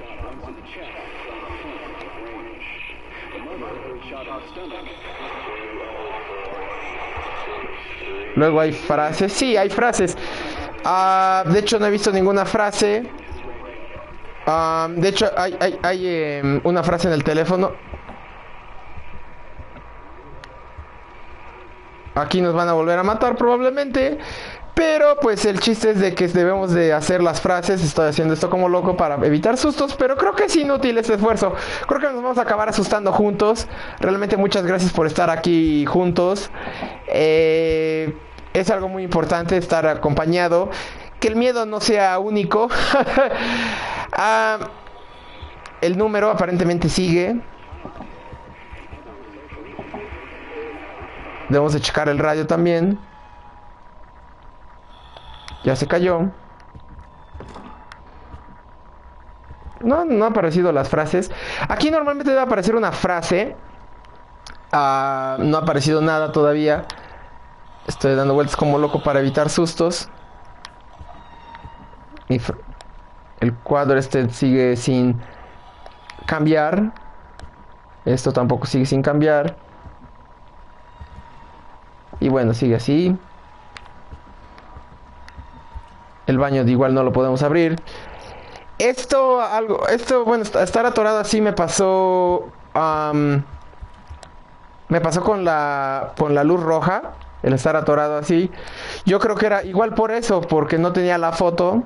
Luego hay frases, sí, hay frases. De hecho no he visto ninguna frase. De hecho hay una frase en el teléfono. Aquí nos van a volver a matar probablemente. Pero pues el chiste es de que debemos de hacer las frases. Estoy haciendo esto como loco para evitar sustos, pero creo que es inútil este esfuerzo. Creo que nos vamos a acabar asustando juntos. Realmente muchas gracias por estar aquí juntos. Es algo muy importante estar acompañado. Que el miedo no sea único. El número aparentemente sigue. Debemos de checar el radio también. Ya se cayó. No ha aparecido las frases. Aquí normalmente debe aparecer una frase. No ha aparecido nada todavía. Estoy dando vueltas como loco para evitar sustos. El cuadro sigue sin cambiar. Esto tampoco sigue sin cambiar. Y bueno, sigue así. El baño de igual no lo podemos abrir. Bueno, estar atorado así me pasó. Me pasó con la luz roja. El estar atorado así. Yo creo que era igual por eso, porque no tenía la foto.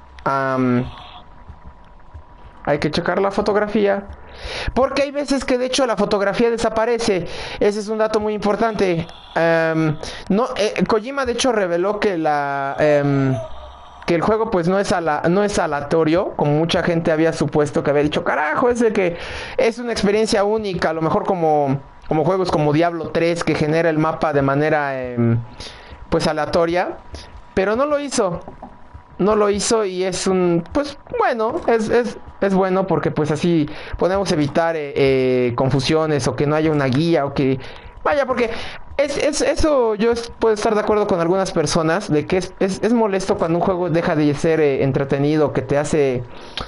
Hay que checar la fotografía. Porque hay veces que de hecho la fotografía desaparece. Ese es un dato muy importante. Kojima de hecho reveló que que el juego pues no es aleatorio, como mucha gente había supuesto, que había dicho, carajo, es de que es una experiencia única, a lo mejor como juegos como Diablo 3 que genera el mapa de manera pues aleatoria, pero no lo hizo. Y es pues bueno, es bueno porque pues así podemos evitar confusiones o que no haya una guía o que vaya, porque eso yo puedo estar de acuerdo con algunas personas de que es molesto cuando un juego deja de ser entretenido, que te hace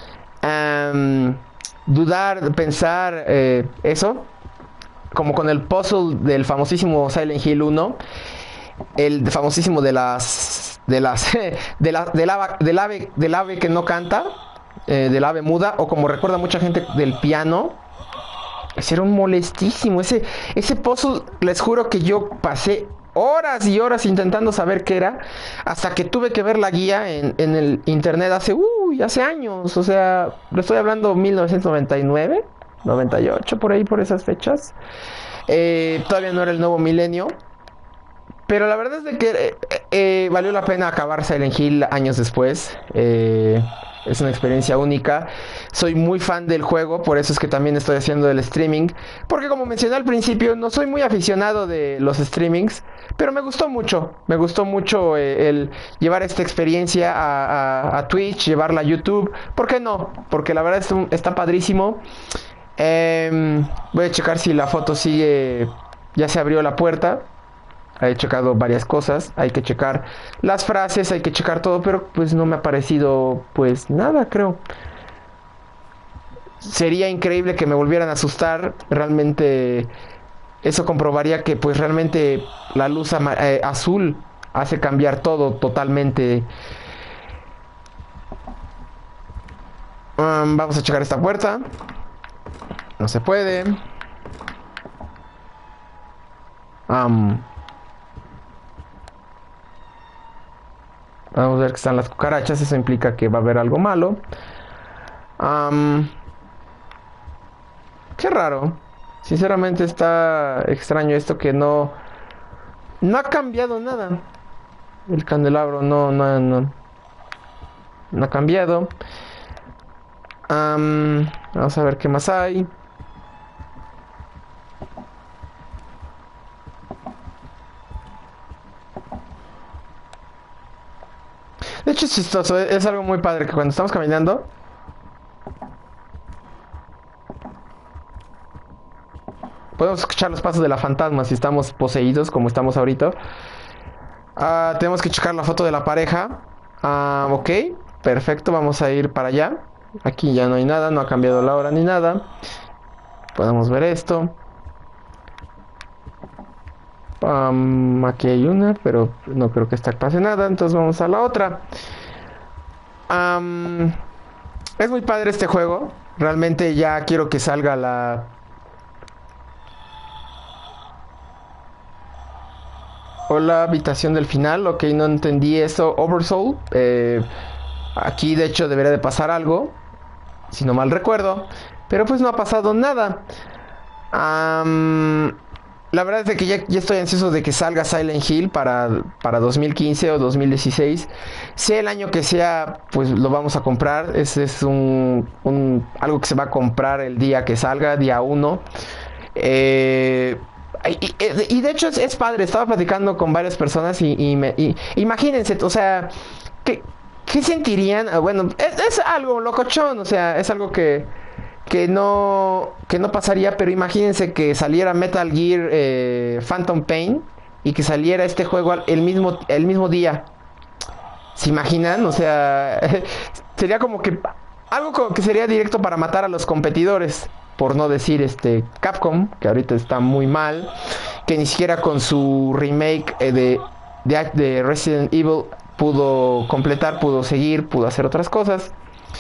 dudar, pensar, eso, como con el puzzle del famosísimo Silent Hill 1, el famosísimo del ave que no canta, del ave muda, o como recuerda mucha gente, del piano. Ese era un molestísimo. Ese puzzle, les juro que yo pasé horas y horas intentando saber qué era, hasta que tuve que ver la guía en el internet hace años. O sea, lo estoy hablando 1999, 98, por ahí, por esas fechas. Todavía no era el nuevo milenio. Pero la verdad es de que valió la pena acabar Silent Hill años después. Es una experiencia única. Soy muy fan del juego, por eso es que también estoy haciendo el streaming. Porque como mencioné al principio, no soy muy aficionado de los streamings, pero me gustó mucho. Me gustó mucho el llevar esta experiencia a Twitch, llevarla a YouTube. ¿Por qué no? Porque la verdad está padrísimo. Voy a checar si la foto sigue. Ya se abrió la puerta. He checado varias cosas, hay que checar las frases, hay que checar todo, pero pues no me ha parecido pues nada, creo. Sería increíble que me volvieran a asustar, realmente eso comprobaría que pues realmente la luz azul hace cambiar todo totalmente. Vamos a checar esta puerta. No se puede. Vamos a ver que están las cucarachas. Eso implica que va a haber algo malo. Qué raro. Sinceramente está extraño esto que no ha cambiado nada. El candelabro no ha cambiado. Vamos a ver qué más hay. De hecho es chistoso, es algo muy padre que cuando estamos caminando podemos escuchar los pasos de la fantasma si estamos poseídos como estamos ahorita. Tenemos que checar la foto de la pareja. Ok, perfecto, vamos a ir para allá. Aquí ya no hay nada, no ha cambiado la hora ni nada. Podemos ver esto. Aquí hay una, pero no creo que esta pase nada, entonces vamos a la otra. Es muy padre este juego. Realmente ya quiero que salga la... Hola, habitación del final. Ok, no entendí eso. Oversoul. Aquí de hecho debería de pasar algo, si no mal recuerdo, pero pues no ha pasado nada. La verdad es de que ya estoy ansioso de que salga Silent Hill para 2015 o 2016. Sea el año que sea, pues lo vamos a comprar. Ese es algo que se va a comprar el día que salga, día 1. Y de hecho es padre. Estaba platicando con varias personas y imagínense, o sea, ¿qué sentirían? Bueno, es algo locochón, o sea, es algo que no pasaría, pero imagínense que saliera Metal Gear Phantom Pain y que saliera este juego el mismo día. ¿Se imaginan? O sea, sería como que algo como que sería directo para matar a los competidores, por no decir Capcom, que ahorita está muy mal, que ni siquiera con su remake de Resident Evil pudo completar, pudo seguir, pudo hacer otras cosas.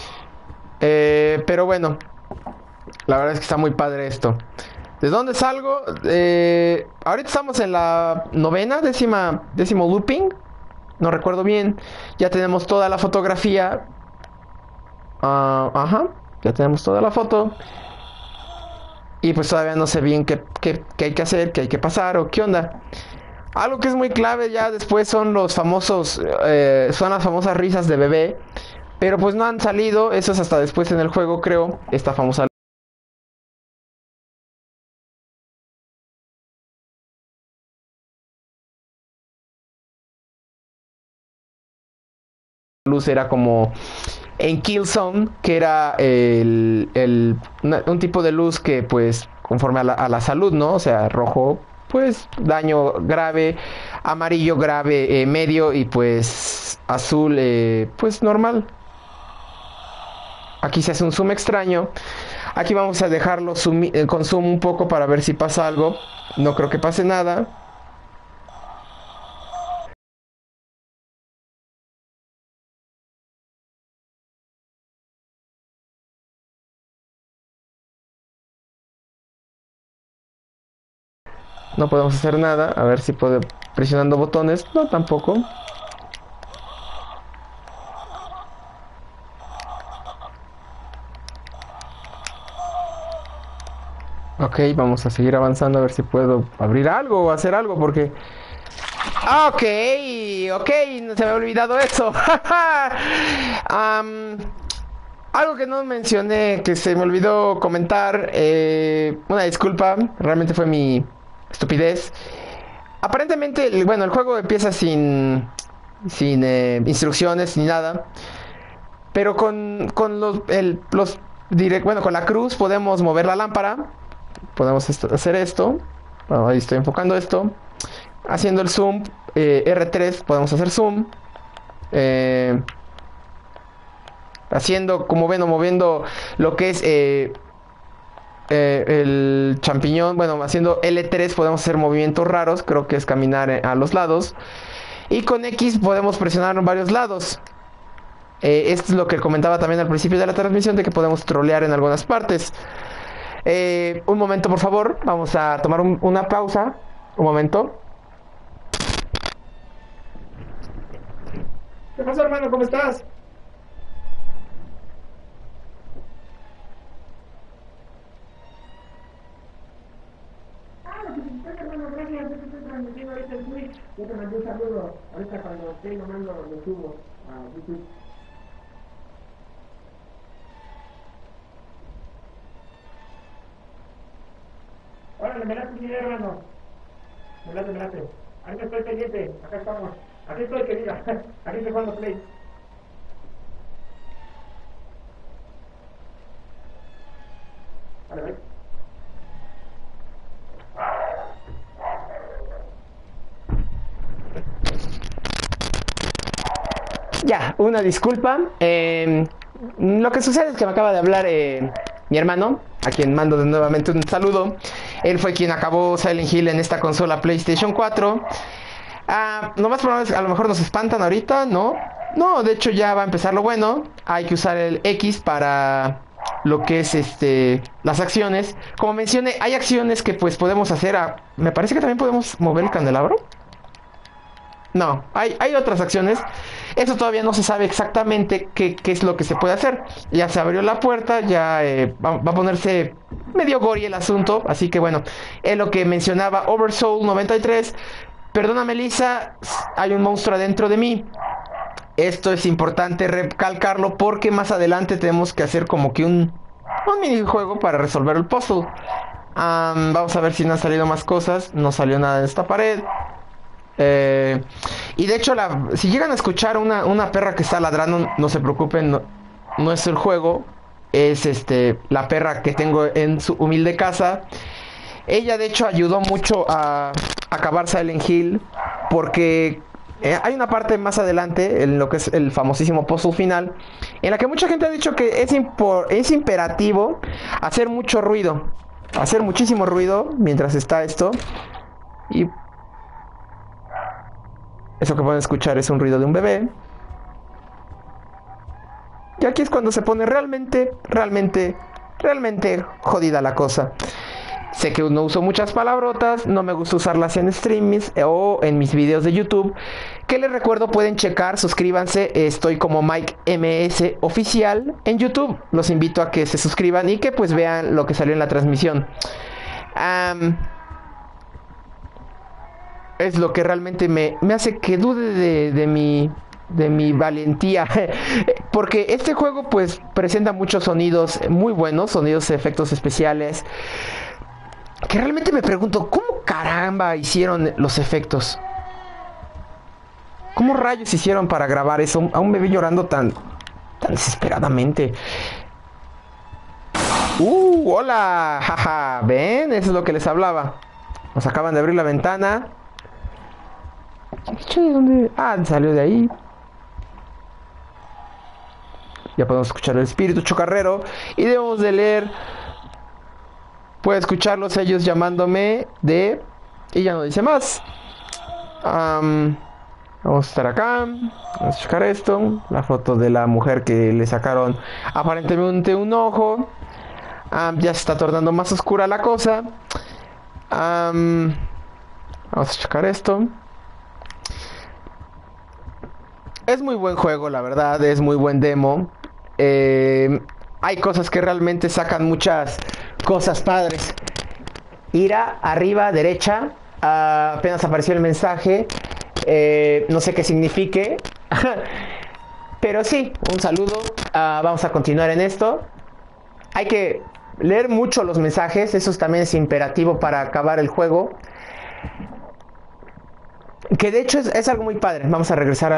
Pero bueno, la verdad es que está muy padre esto. ¿De dónde salgo? Ahorita estamos en la décimo looping. No recuerdo bien. Ya tenemos toda la fotografía. Ajá. Ya tenemos toda la foto. Y pues todavía no sé bien qué hay que hacer, qué hay que pasar o qué onda. Algo que es muy clave ya después son las famosas risas de bebé. Pero pues no han salido. Eso es hasta después en el juego, creo. Esta famosa luz era como en Killzone, que era un tipo de luz que pues conforme a la salud, ¿no? O sea, rojo, pues daño grave, amarillo grave, medio, y pues azul, pues normal. Aquí se hace un zoom extraño. Aquí vamos a dejarlo con zoom un poco para ver si pasa algo. No creo que pase nada. No podemos hacer nada. A ver si puedo presionando botones. No, tampoco. Ok, vamos a seguir avanzando a ver si puedo abrir algo o hacer algo porque... Ok, no se me ha olvidado eso. Algo que no mencioné, que se me olvidó comentar, una disculpa, realmente fue mi estupidez. Aparentemente, bueno, el juego empieza sin instrucciones ni nada, pero con bueno, con la cruz podemos mover la lámpara, podemos hacer esto. Bueno, ahí estoy enfocando esto. Haciendo el zoom, R3 podemos hacer zoom. Eh, Haciendo, como ven, o moviendo lo que es el champiñón. Bueno, haciendo L3 podemos hacer movimientos raros. Creo que es caminar a los lados. Y con X podemos presionar en varios lados. Esto es lo que comentaba también al principio de la transmisión, de que podemos trolear en algunas partes. Un momento, por favor. Vamos a tomar una pausa. Un momento. ¿Qué pasó, hermano? ¿Cómo estás? Hermano, gracias. Yo te estoy transmitiendo ahorita el Twitch. Yo te mandé un saludo. Ahorita cuando esté lo mando, lo subo a YouTube. Órale, me late mi hermano. Me late, me late. Ahorita estoy pendiente. Acá estamos. Aquí estoy, querida. Aquí estoy jugando Play. Vale, ve. Ya, una disculpa. Lo que sucede es que me acaba de hablar mi hermano, a quien mando de nuevamente un saludo. Él fue quien acabó Silent Hill en esta consola PlayStation 4. Lo más probable es que a lo mejor nos espantan ahorita, ¿no? No, de hecho ya va a empezar lo bueno. Hay que usar el X para lo que es las acciones. Como mencioné, hay acciones que pues podemos hacer. Me parece que también podemos mover el candelabro. No, hay otras acciones. Eso todavía no se sabe exactamente qué es lo que se puede hacer. Ya se abrió la puerta, ya va a ponerse medio gory el asunto. Así que bueno, es lo que mencionaba Oversoul 93. Perdona, Melissa, hay un monstruo adentro de mí. Esto es importante recalcarlo porque más adelante tenemos que hacer como que un minijuego para resolver el puzzle. Vamos a ver si no han salido más cosas. No salió nada en esta pared. Y de hecho, si llegan a escuchar una perra que está ladrando, no se preocupen, no es el juego, es la perra que tengo en su humilde casa. Ella de hecho ayudó mucho a acabar Silent Hill, porque hay una parte más adelante, en lo que es el famosísimo puzzle final, en la que mucha gente ha dicho que es imperativo hacer mucho ruido, hacer muchísimo ruido mientras está esto. Y eso que pueden escuchar es un ruido de un bebé. Y aquí es cuando se pone realmente jodida la cosa. Sé que no uso muchas palabrotas, no me gusta usarlas en streamings o en mis videos de YouTube. Que les recuerdo, pueden checar, suscríbanse. Estoy como Mike MS Oficial en YouTube. Los invito a que se suscriban y que pues vean lo que salió en la transmisión. Es lo que realmente me hace que dude de mi valentía. Porque este juego pues presenta muchos sonidos muy buenos, sonidos, efectos especiales, que realmente me pregunto, ¿cómo caramba hicieron los efectos? ¿Cómo rayos hicieron para grabar eso a un bebé llorando tan desesperadamente? Hola, jaja, ven, eso es lo que les hablaba. Nos acaban de abrir la ventana. ¿Dónde? Salió de ahí. Ya podemos escuchar el espíritu chocarrero. Y debemos de leer. Puede escucharlos ellos llamándome de... Y ya no dice más. Vamos a estar acá. Vamos a checar esto. La foto de la mujer que le sacaron aparentemente un ojo. Ya se está tornando más oscura la cosa. Vamos a checar esto. Es muy buen juego, la verdad, es muy buen demo. Hay cosas que realmente sacan muchas cosas padres. Ira, arriba, derecha. Apenas apareció el mensaje. No sé qué signifique. Pero sí, un saludo. Vamos a continuar en esto. Hay que leer mucho los mensajes, eso también es imperativo para acabar el juego. Que de hecho es algo muy padre. Vamos a regresar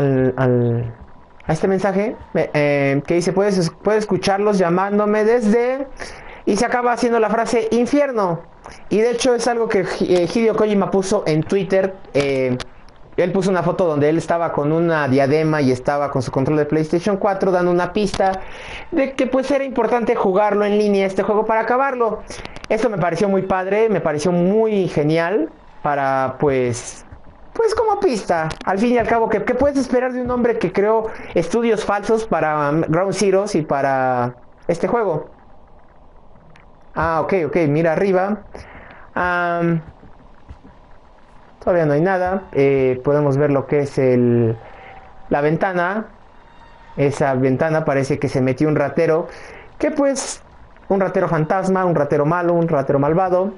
a este mensaje que dice: puedes escucharlos llamándome desde... Y se acaba haciendo la frase infierno. Y de hecho es algo que Hideo Kojima puso en Twitter. Él puso una foto donde él estaba con una diadema y estaba con su control de PlayStation 4 dando una pista de que pues era importante jugarlo en línea este juego para acabarlo. Esto me pareció muy padre, me pareció muy genial para pues como pista. Al fin y al cabo, ¿qué puedes esperar de un hombre que creó estudios falsos para Ground Zeroes y para este juego? Ok, mira arriba. Todavía no hay nada. Podemos ver lo que es la ventana. Esa ventana parece que se metió un ratero. Que pues, un ratero fantasma, un ratero malo, un ratero malvado.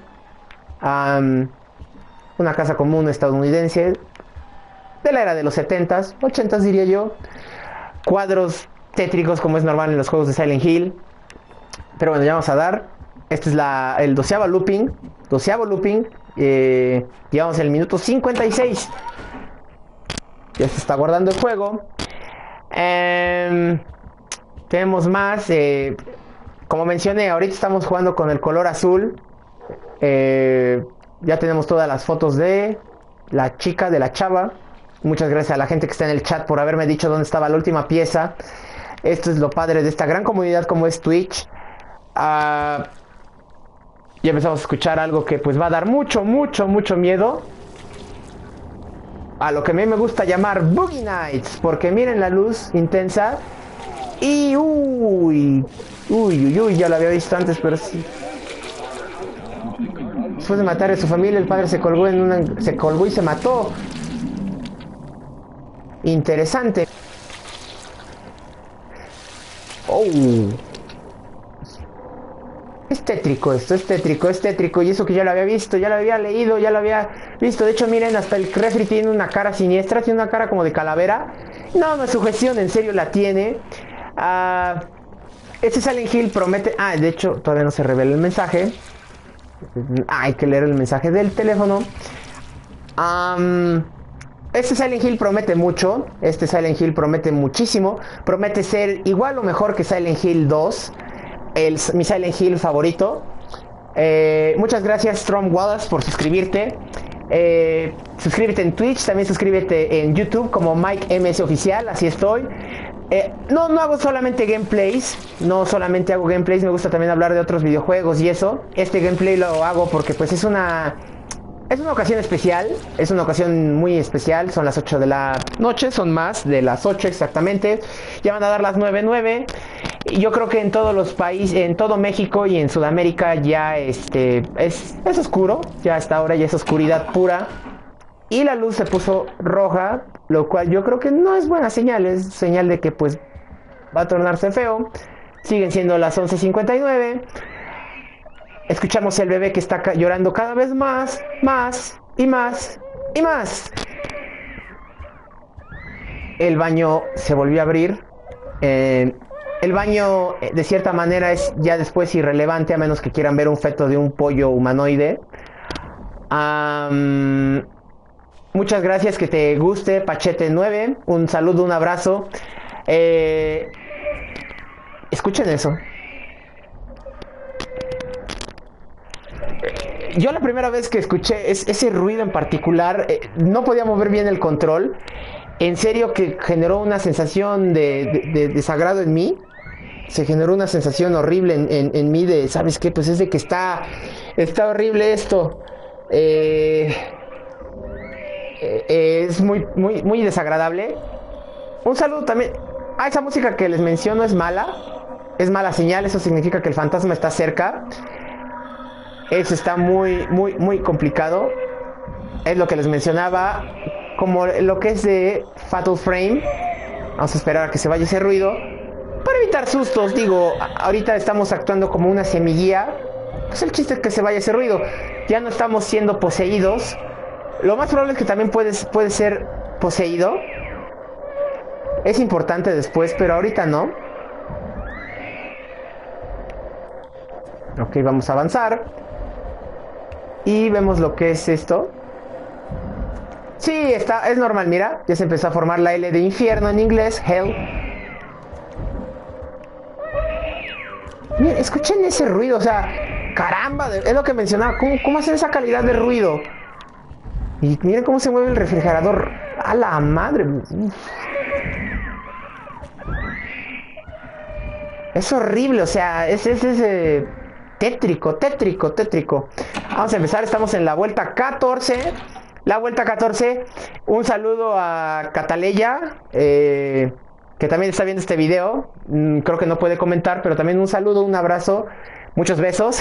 Una casa común estadounidense de la era de los 70s, 80s diría yo. Cuadros tétricos como es normal en los juegos de Silent Hill. Pero bueno, ya vamos a dar. Este es el 12avo looping. Llevamos el minuto 56. Ya se está guardando el juego. Tenemos más. Como mencioné, ahorita estamos jugando con el color azul. Ya tenemos todas las fotos de la chica, de la chava. Muchas gracias a la gente que está en el chat por haberme dicho dónde estaba la última pieza. Esto es lo padre de esta gran comunidad como es Twitch. Ya empezamos a escuchar algo que pues va a dar mucho miedo. A lo que a mí me gusta llamar Boogie Nights. Porque miren la luz intensa. Y uy, ya lo había visto antes, pero sí. Después de matar a su familia, el padre se colgó y se mató. Interesante. Es tétrico esto, es tétrico. Y eso que ya lo había visto, ya lo había leído, ya lo había visto. De hecho, miren, hasta el refri tiene una cara siniestra, tiene una cara como de calavera. No es sugestión, en serio la tiene. Este Silent Hill promete... de hecho, todavía no se revela el mensaje. Hay que leer el mensaje del teléfono. Este Silent Hill promete mucho. Este Silent Hill promete muchísimo. Promete ser igual o mejor que Silent Hill 2. Mi Silent Hill favorito. Muchas gracias Strom Wallace por suscribirte. Suscríbete en Twitch, también suscríbete en YouTube como Mike MS Oficial, así estoy. No hago solamente gameplays, me gusta también hablar de otros videojuegos y eso. Este gameplay lo hago porque pues es una ocasión especial, es una ocasión muy especial. Son las 8 de la noche, son más de las 8 exactamente. Ya van a dar las 9:09. Yo creo que en todos los países, en todo México y en Sudamérica ya es oscuro, ya hasta ahora ya es oscuridad pura. Y la luz se puso roja, lo cual yo creo que no es buena señal, es señal de que pues va a tornarse feo. Siguen siendo las 11:59. Escuchamos el bebé que está llorando cada vez más. El baño se volvió a abrir. El baño de cierta manera es ya después irrelevante a menos que quieran ver un feto de un pollo humanoide. Muchas gracias, que te guste Pachete9. Un saludo, un abrazo. Escuchen eso. Yo la primera vez que escuché ese ruido en particular, no podía mover bien el control. En serio que generó una sensación de desagrado en mí. Se generó una sensación horrible en mí de, ¿sabes qué? Pues es de que está horrible esto. Es muy desagradable. Un saludo también. Esa música que les menciono es mala. Es mala señal, eso significa que el fantasma está cerca. Eso está muy complicado. Es lo que les mencionaba. Como lo que es de Fatal Frame. Vamos a esperar a que se vaya ese ruido para evitar sustos. Digo, ahorita estamos actuando como una semillía. Pues el chiste es que se vaya ese ruido. Ya no estamos siendo poseídos. Lo más probable es que también puedes ser poseído. Es importante después, pero ahorita no. Ok, vamos a avanzar. Y vemos lo que es esto. Sí, es normal, mira. Ya se empezó a formar la L de infierno en inglés, hell. Miren, escuchen ese ruido, o sea, caramba, es lo que mencionaba. ¿Cómo hacen esa calidad de ruido? Y miren cómo se mueve el refrigerador. A la madre. Uf. Es horrible, o sea, es tétrico. Vamos a empezar, estamos en la vuelta 14. La vuelta 14. Un saludo a Cataleya, que también está viendo este video. Creo que no puede comentar, pero también un saludo, un abrazo, muchos besos.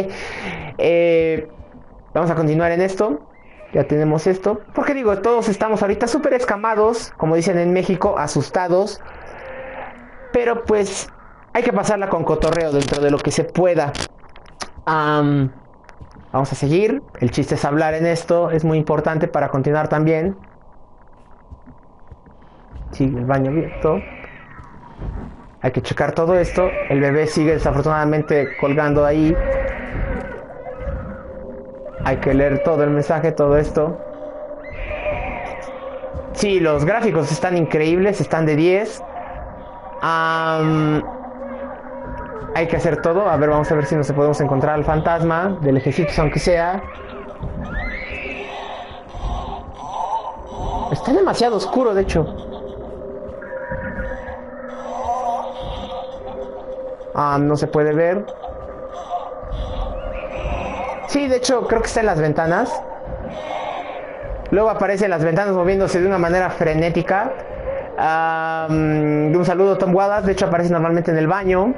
Vamos a continuar en esto. Ya tenemos esto. Porque digo, todos estamos ahorita súper escamados, como dicen en México, asustados. Pero pues hay que pasarla con cotorreo dentro de lo que se pueda. Vamos a seguir. El chiste es hablar en esto. Es muy importante para continuar también. Sigue el baño abierto. Hay que checar todo esto. El bebé sigue desafortunadamente colgando ahí. Hay que leer todo el mensaje, todo esto. Sí, los gráficos están increíbles, están de 10. Hay que hacer todo. A ver, vamos a ver si nos podemos encontrar al fantasma del ejército, aunque sea. Está demasiado oscuro, de hecho. No se puede ver. Sí, de hecho, creo que está en las ventanas. Luego aparecen las ventanas moviéndose de una manera frenética. Un saludo, Tom Wallace. De hecho, aparece normalmente en el baño.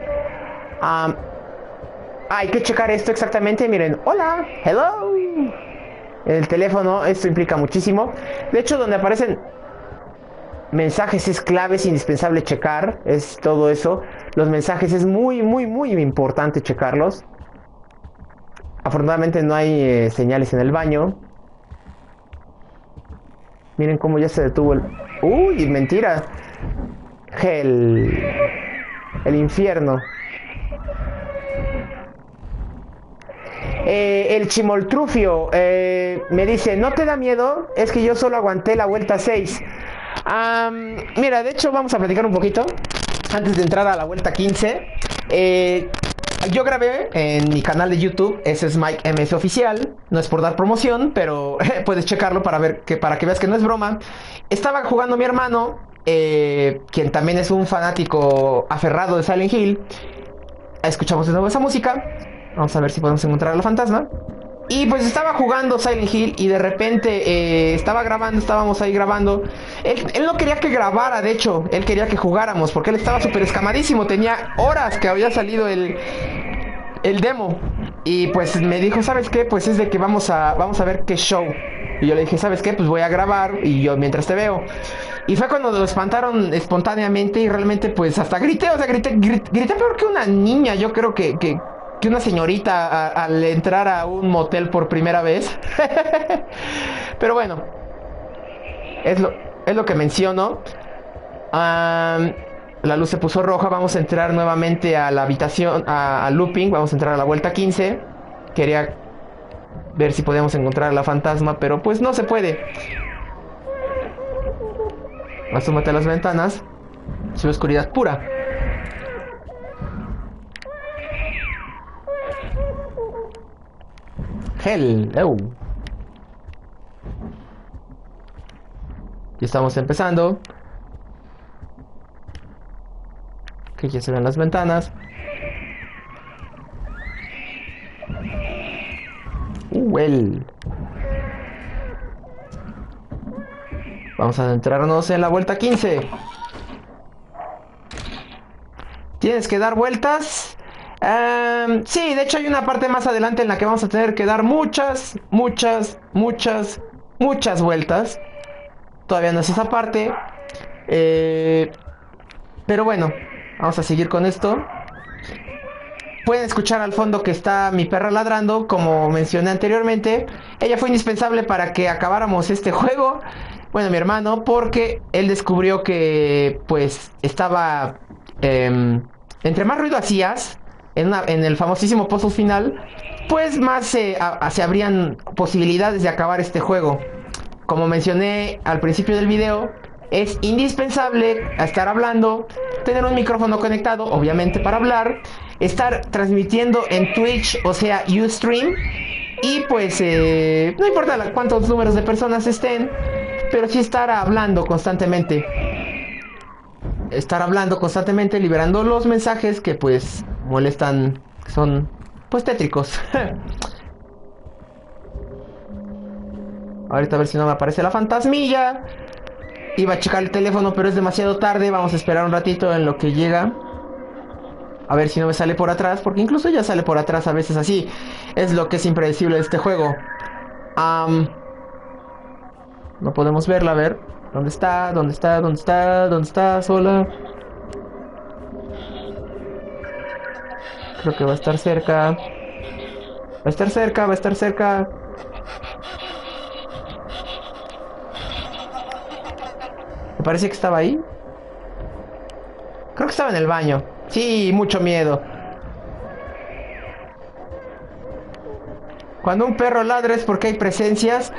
Hay que checar esto exactamente. Miren, hola, hello. El teléfono, esto implica muchísimo. De hecho, donde aparecen mensajes es clave, es indispensable checar. Es todo eso. Los mensajes es muy importante checarlos. Afortunadamente no hay señales en el baño. Miren cómo ya se detuvo el... ¡Uy! Mentira. El infierno. El Chimoltrufio me dice, ¿no te da miedo? Es que yo solo aguanté la vuelta 6. Mira, de hecho vamos a platicar un poquito antes de entrar a la vuelta 15. Yo grabé en mi canal de YouTube, ese es Mike MS Oficial. No es por dar promoción, pero puedes checarlo para que veas que no es broma. Estaba jugando mi hermano, quien también es un fanático aferrado de Silent Hill. Escuchamos de nuevo esa música. Vamos a ver si podemos encontrar a la fantasma. Y pues estaba jugando Silent Hill y de repente estábamos ahí grabando. Él no quería que grabara, de hecho, él quería que jugáramos porque él estaba súper escamadísimo. Tenía horas que había salido el demo. Y pues me dijo, ¿sabes qué? Pues es de que vamos a ver qué show. Y yo le dije, ¿sabes qué? Pues voy a grabar y yo mientras te veo. Y fue cuando lo espantaron espontáneamente y realmente pues hasta grité, o sea, grité peor que una niña. Yo creo que una señorita al entrar a un motel por primera vez. Pero bueno, es lo que menciono. La luz se puso roja. Vamos a entrar nuevamente a la habitación, a looping. Vamos a entrar a la vuelta 15. Quería ver si podíamos encontrar a la fantasma, pero pues no se puede. Asómate a las ventanas. Es oscuridad pura. Hello. Ya estamos empezando. Que ya se ven las ventanas. Well. Vamos a adentrarnos en la vuelta 15. Tienes que dar vueltas. Sí, de hecho hay una parte más adelante en la que vamos a tener que dar muchas vueltas. Todavía no es esa parte. Pero bueno, vamos a seguir con esto. Pueden escuchar al fondo que está mi perra ladrando, como mencioné anteriormente. Ella fue indispensable para que acabáramos este juego. Bueno, mi hermano, porque él descubrió que pues estaba entre más ruido hacías en el famosísimo puzzle final, pues más se abrían posibilidades de acabar este juego. Como mencioné al principio del video, es indispensable estar hablando, tener un micrófono conectado, obviamente para hablar, estar transmitiendo en Twitch, o sea, Ustream, y pues no importa cuántos números de personas estén, pero sí estar hablando constantemente. Estar hablando constantemente, liberando los mensajes que pues molestan, son pues tétricos. Ahorita a ver si no me aparece la fantasmilla. Iba a checar el teléfono, pero es demasiado tarde. Vamos a esperar un ratito en lo que llega. A ver si no me sale por atrás, porque incluso ya sale por atrás a veces así. Es lo que es impredecible de este juego. No podemos verla, a ver. ¿Dónde está? ¿Dónde está? ¿Dónde está? ¿Dónde está? Sola. Creo que va a estar cerca. Va a estar cerca, va a estar cerca. Me parece que estaba ahí. Creo que estaba en el baño. Sí, mucho miedo. Cuando un perro ladra es porque hay presencias.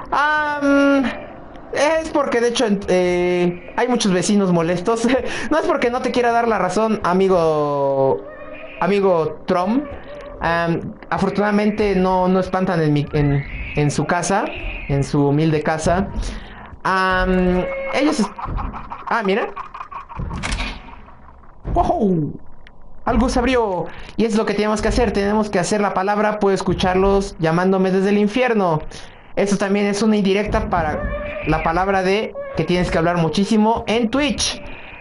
Es porque de hecho hay muchos vecinos molestos. No es porque no te quiera dar la razón, amigo Trump. Afortunadamente no espantan en su casa, en su humilde casa. Ellos... mira. ¡Wow! Algo se abrió. Y es lo que tenemos que hacer. Tenemos que hacer la palabra. Puedo escucharlos llamándome desde el infierno. Eso también es una indirecta para la palabra de que tienes que hablar muchísimo en Twitch.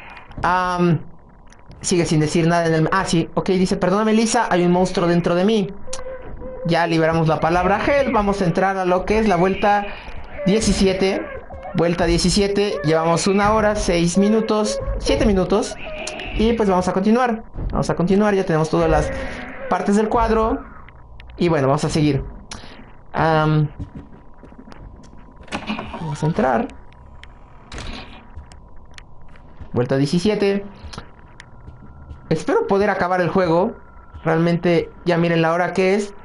Sigue sin decir nada en el... sí, ok, dice, perdóname Lisa, hay un monstruo dentro de mí. Ya liberamos la palabra Hell. Vamos a entrar a lo que es la vuelta 17. Vuelta 17. Llevamos 1 hora, 6 minutos, 7 minutos. Y pues vamos a continuar. Vamos a continuar, ya tenemos todas las partes del cuadro. Y bueno, vamos a seguir. Vamos a entrar. Vuelta 17. Espero poder acabar el juego. Realmente, ya miren la hora que es.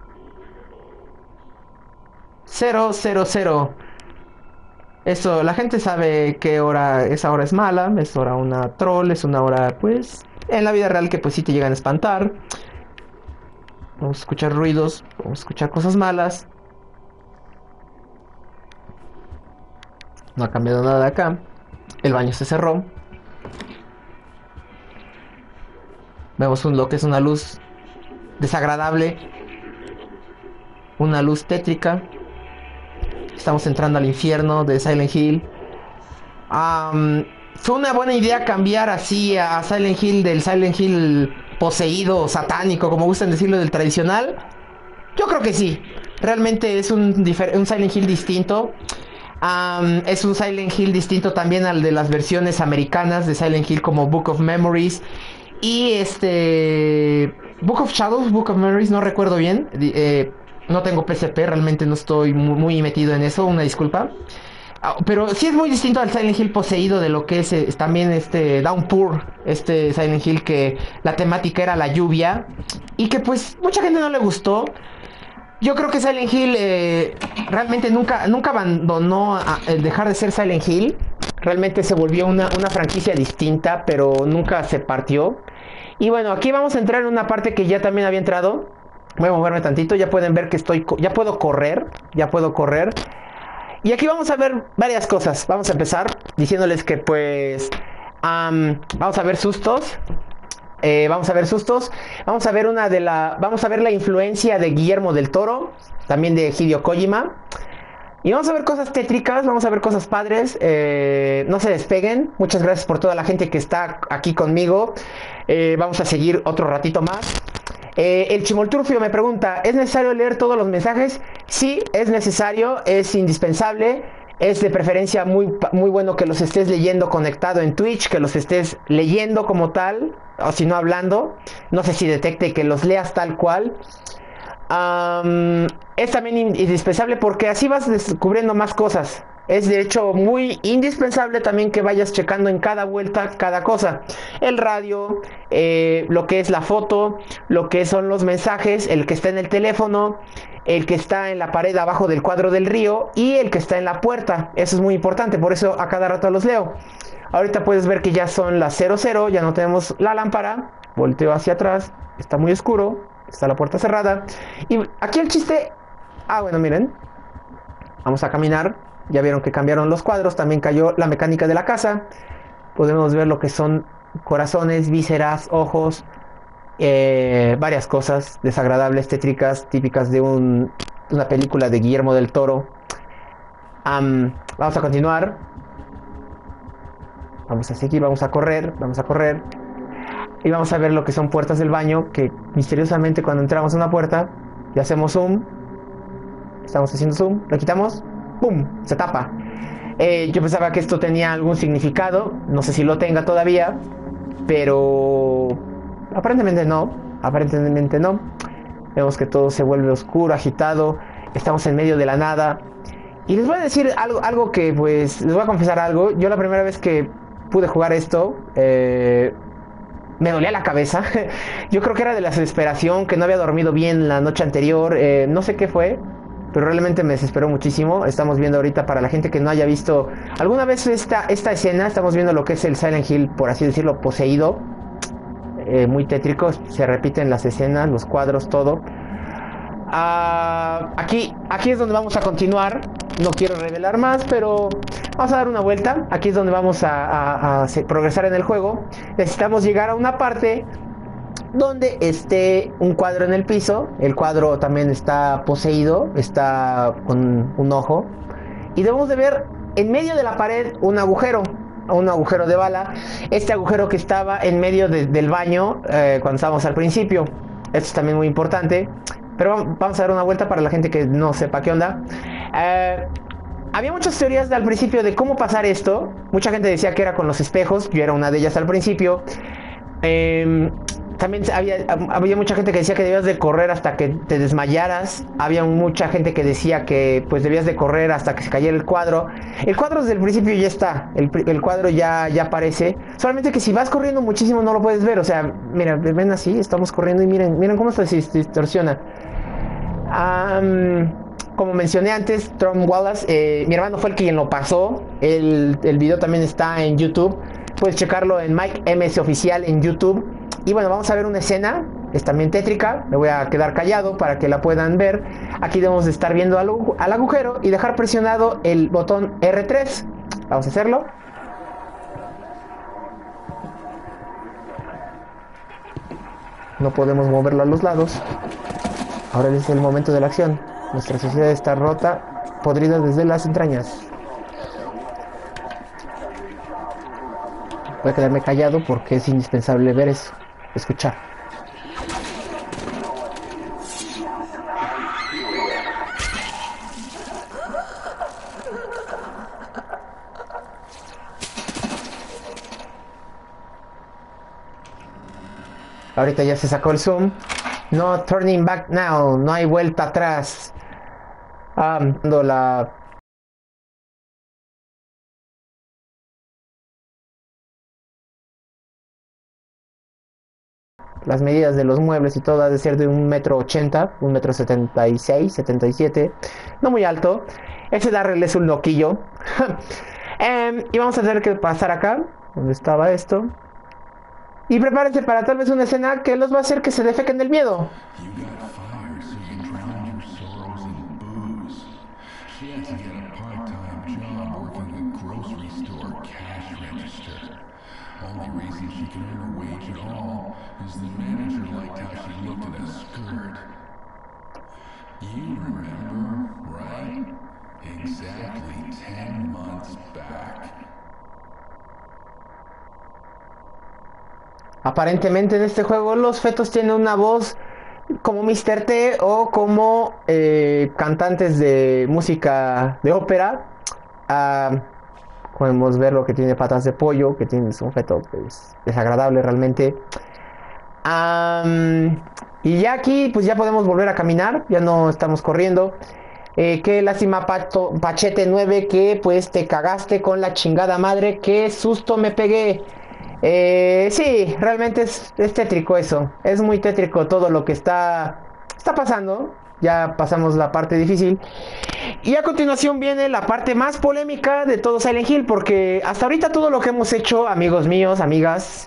0:00. Eso, la gente sabe que esa hora es mala, es hora una troll, es una hora, pues, en la vida real que pues sí te llegan a espantar. Vamos a escuchar ruidos, vamos a escuchar cosas malas. No ha cambiado nada de acá. El baño se cerró. Vemos lo que es una luz desagradable. Una luz tétrica. Estamos entrando al infierno de Silent Hill. ¿Fue una buena idea cambiar así a Silent Hill del Silent Hill poseído, satánico, como gustan decirlo, del tradicional? Yo creo que sí. Realmente es un Silent Hill distinto. Es un Silent Hill distinto también al de las versiones americanas de Silent Hill, como Book of Memories y Book of Shadows, Book of Memories, no recuerdo bien. No tengo PSP, realmente no estoy muy metido en eso, una disculpa. Pero sí es muy distinto al Silent Hill poseído de lo que es también Downpour, Silent Hill, que la temática era la lluvia y que pues mucha gente no le gustó. Yo creo que Silent Hill realmente nunca abandonó el dejar de ser Silent Hill. Realmente se volvió una franquicia distinta, pero nunca se partió. Y bueno, aquí vamos a entrar en una parte que ya también había entrado. Voy a moverme tantito, ya pueden ver que ya puedo correr. Y aquí vamos a ver varias cosas. Vamos a empezar diciéndoles que pues vamos a ver sustos. Vamos a ver la influencia de Guillermo del Toro, también de Hideo Kojima. Y vamos a ver cosas tétricas, vamos a ver cosas padres. No se despeguen. Muchas gracias por toda la gente que está aquí conmigo. Vamos a seguir otro ratito más. El Chimoltrufio me pregunta, ¿es necesario leer todos los mensajes? Sí, es necesario, es indispensable. Es de preferencia muy bueno que los estés leyendo conectado en Twitch, que los estés leyendo como tal, o si no hablando. No sé si detecte que los leas tal cual. Es también indispensable porque así vas descubriendo más cosas. Es de hecho muy indispensable también que vayas checando en cada vuelta cada cosa. El radio, lo que es la foto, lo que son los mensajes, el que está en el teléfono, el que está en la pared abajo del cuadro del río y el que está en la puerta. Eso es muy importante, por eso a cada rato los leo. Ahorita puedes ver que ya son las 00, ya no tenemos la lámpara. Volteo hacia atrás, está muy oscuro, está la puerta cerrada. Y aquí el chiste... Ah, bueno, miren. Vamos a caminar. Ya vieron que cambiaron los cuadros, también cayó la mecánica de la casa. Podemos ver lo que son corazones, vísceras, ojos, varias cosas desagradables, tétricas, típicas de una película de Guillermo del Toro. Vamos a continuar. Vamos a seguir, vamos a correr. Y vamos a ver lo que son puertas del baño, que misteriosamente cuando entramos a una puerta, y hacemos zoom. Estamos haciendo zoom, lo quitamos, ¡pum! Se tapa. Yo pensaba que esto tenía algún significado, no sé si lo tenga todavía, pero aparentemente no. Vemos que todo se vuelve oscuro, agitado, estamos en medio de la nada. Y les voy a decir algo que, pues, les voy a confesar algo. Yo la primera vez que pude jugar esto, me dolía la cabeza. Yo creo que era de la desesperación, que no había dormido bien la noche anterior, no sé qué fue, pero realmente me desesperó muchísimo. Estamos viendo ahorita, para la gente que no haya visto alguna vez esta escena, estamos viendo lo que es el Silent Hill, por así decirlo, poseído. Muy tétrico, se repiten las escenas, los cuadros, todo. Aquí es donde vamos a continuar. No quiero revelar más, pero vamos a dar una vuelta. Aquí es donde vamos a progresar en el juego. Necesitamos llegar a una parte donde esté un cuadro en el piso. El cuadro también está poseído, está con un ojo. Y debemos de ver en medio de la pared un agujero de bala. Este agujero que estaba en medio del baño cuando estábamos al principio. Esto es también muy importante. Pero vamos a dar una vuelta para la gente que no sepa qué onda. Había muchas teorías al principio de cómo pasar esto. Mucha gente decía que era con los espejos. Yo era una de ellas al principio. También había mucha gente que decía que debías de correr hasta que te desmayaras. Había mucha gente que decía que pues debías de correr hasta que se cayera el cuadro. El cuadro desde el principio ya está. El cuadro ya aparece. Solamente que si vas corriendo muchísimo no lo puedes ver. O sea, mira, ven así, estamos corriendo y miren cómo se distorsiona. Como mencioné antes, Tom Wallace, mi hermano fue el quien lo pasó. El video también está en YouTube. Puedes checarlo en Mike MS Oficial en YouTube. Y bueno, vamos a ver una escena. Es también tétrica. Me voy a quedar callado para que la puedan ver. Aquí debemos de estar viendo al agujero y dejar presionado el botón R3. Vamos a hacerlo. No podemos moverlo a los lados. Ahora es el momento de la acción. Nuestra sociedad está rota, podrida desde las entrañas. Voy a quedarme callado porque es indispensable ver eso, escuchar. Ahorita ya se sacó el zoom. No turning back now, no hay vuelta atrás. Las medidas de los muebles y todo ha de ser de 1,80 m, 1,76 m, 77. No muy alto. Ese darle es un loquillo. Y vamos a tener que pasar acá, donde estaba esto. Y prepárense para tal vez una escena que los va a hacer que se defequen del miedo. Aparentemente en este juego los fetos tienen una voz como Mr. T o como cantantes de música de ópera. Podemos ver lo que tiene patas de pollo, que tiene un feto pues, desagradable realmente. Y ya aquí pues ya podemos volver a caminar, ya no estamos corriendo. Qué lástima, Pachete 9, que pues te cagaste con la chingada madre. Qué susto me pegué. Sí, realmente es tétrico eso. Es muy tétrico todo lo que está pasando. Ya pasamos la parte difícil. Y a continuación viene la parte más polémica de todo Silent Hill, porque hasta ahorita todo lo que hemos hecho, amigos míos, amigas,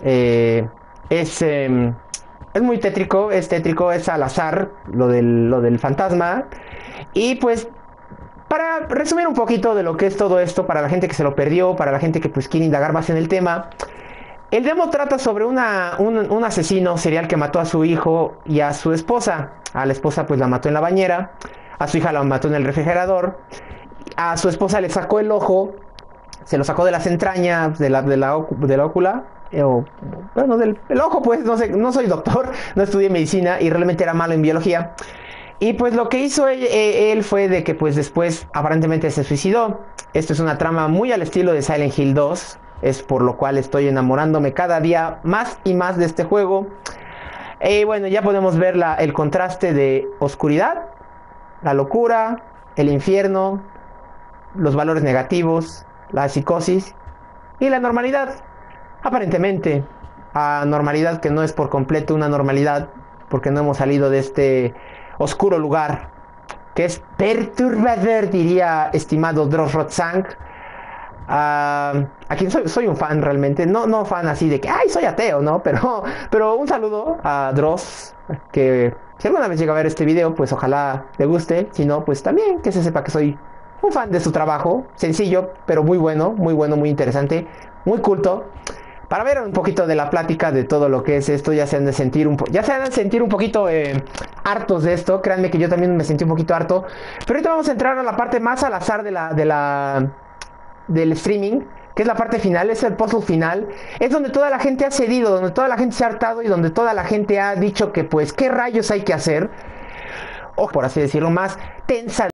es muy tétrico, es al azar lo del fantasma. Y pues para resumir un poquito de lo que es todo esto, para la gente que se lo perdió, para la gente que pues quiere indagar más en el tema, el demo trata sobre un asesino serial que mató a su hijo y a su esposa. A la esposa pues la mató en la bañera, a su hija la mató en el refrigerador, a su esposa le sacó el ojo, se lo sacó de las entrañas, de la ócula, bueno, del el ojo pues, no sé, no soy doctor, no estudié medicina y realmente era malo en biología. Y pues lo que hizo él fue de que pues después aparentemente se suicidó. Esto es una trama muy al estilo de Silent Hill 2. Es por lo cual estoy enamorándome cada día más y más de este juego. Bueno, ya podemos ver el contraste de oscuridad, la locura, el infierno, los valores negativos, la psicosis y la normalidad. Aparentemente, a normalidad que no es por completo una normalidad, porque no hemos salido de este oscuro lugar, que es perturbador, diría estimado Dross Rotzank. A quien soy un fan realmente, no fan así de que, ay, soy ateo, ¿no? Pero un saludo a Dross, que si alguna vez llega a ver este video, pues ojalá le guste, si no, pues también que se sepa que soy un fan de su trabajo, sencillo, pero muy bueno, muy interesante, muy culto. Para ver un poquito de la plática de todo lo que es esto, ya se han de sentir un poquito hartos de esto. Créanme que yo también me sentí un poquito harto. Pero ahorita vamos a entrar a la parte más al azar del streaming, que es la parte final, es el puzzle final. Es donde toda la gente ha cedido, donde toda la gente se ha hartado y donde toda la gente ha dicho que pues qué rayos hay que hacer. O por así decirlo, más tensa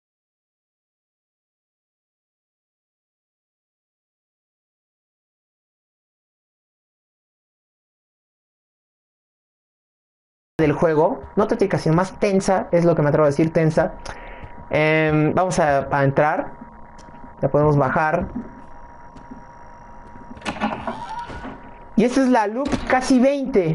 del juego. No tétrica, sino más tensa, es lo que me atrevo a decir, tensa. Vamos a entrar. La podemos bajar. Y esta es la loop casi 20.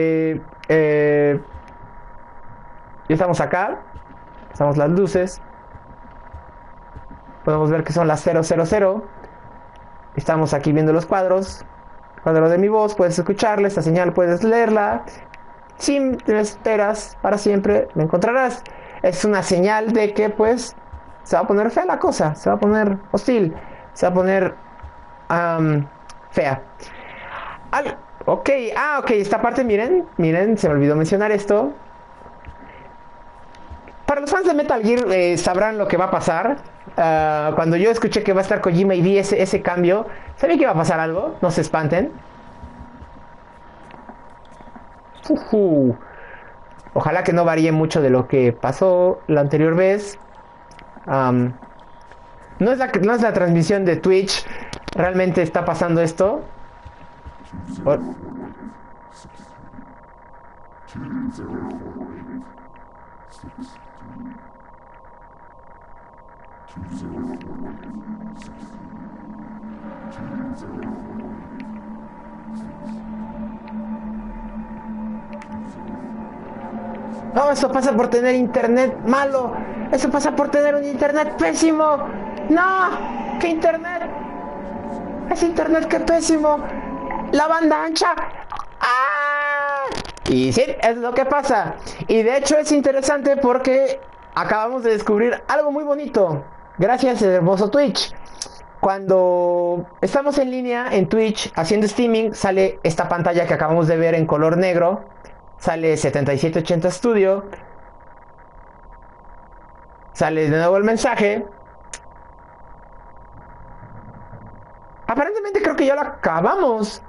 Ya estamos acá. Estamos las luces. Podemos ver que son las 000. Estamos aquí viendo los cuadros. Cuadro de mi voz, puedes escucharla. Esta señal puedes leerla. Si me esperas para siempre, me encontrarás. Es una señal de que pues se va a poner fea la cosa. Se va a poner hostil. Se va a poner fea. Ok, esta parte, miren, se me olvidó mencionar esto. Para los fans de Metal Gear sabrán lo que va a pasar. Cuando yo escuché que va a estar Kojima y vi ese cambio, sabía que iba a pasar algo, no se espanten. Ojalá que no varíe mucho de lo que pasó la anterior vez. No es la transmisión de Twitch, realmente está pasando esto. No, eso pasa por tener internet malo. Eso pasa por tener un internet pésimo. No, ¿qué internet? Es internet que pésimo. La banda ancha. ¡Ah! Y sí, es lo que pasa. Y de hecho es interesante porque acabamos de descubrir algo muy bonito. Gracias, hermoso Twitch. Cuando estamos en línea en Twitch haciendo streaming, sale esta pantalla que acabamos de ver en color negro. Sale 7780 Studio. Sale de nuevo el mensaje. Aparentemente creo que ya lo acabamos.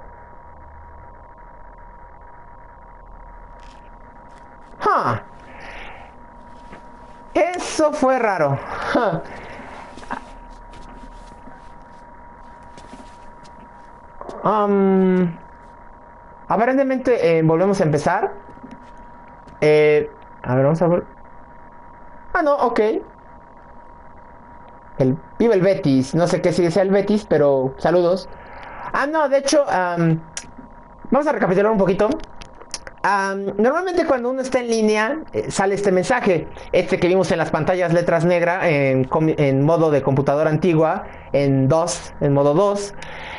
Eso fue raro. Aparentemente volvemos a empezar. A ver, vamos a ver. No, ok. Viva el Betis. No sé qué si sea el Betis, pero saludos. No, de hecho, vamos a recapitular un poquito. Normalmente cuando uno está en línea sale este mensaje, este que vimos en las pantallas letras negras en modo de computadora antigua, en modo 2.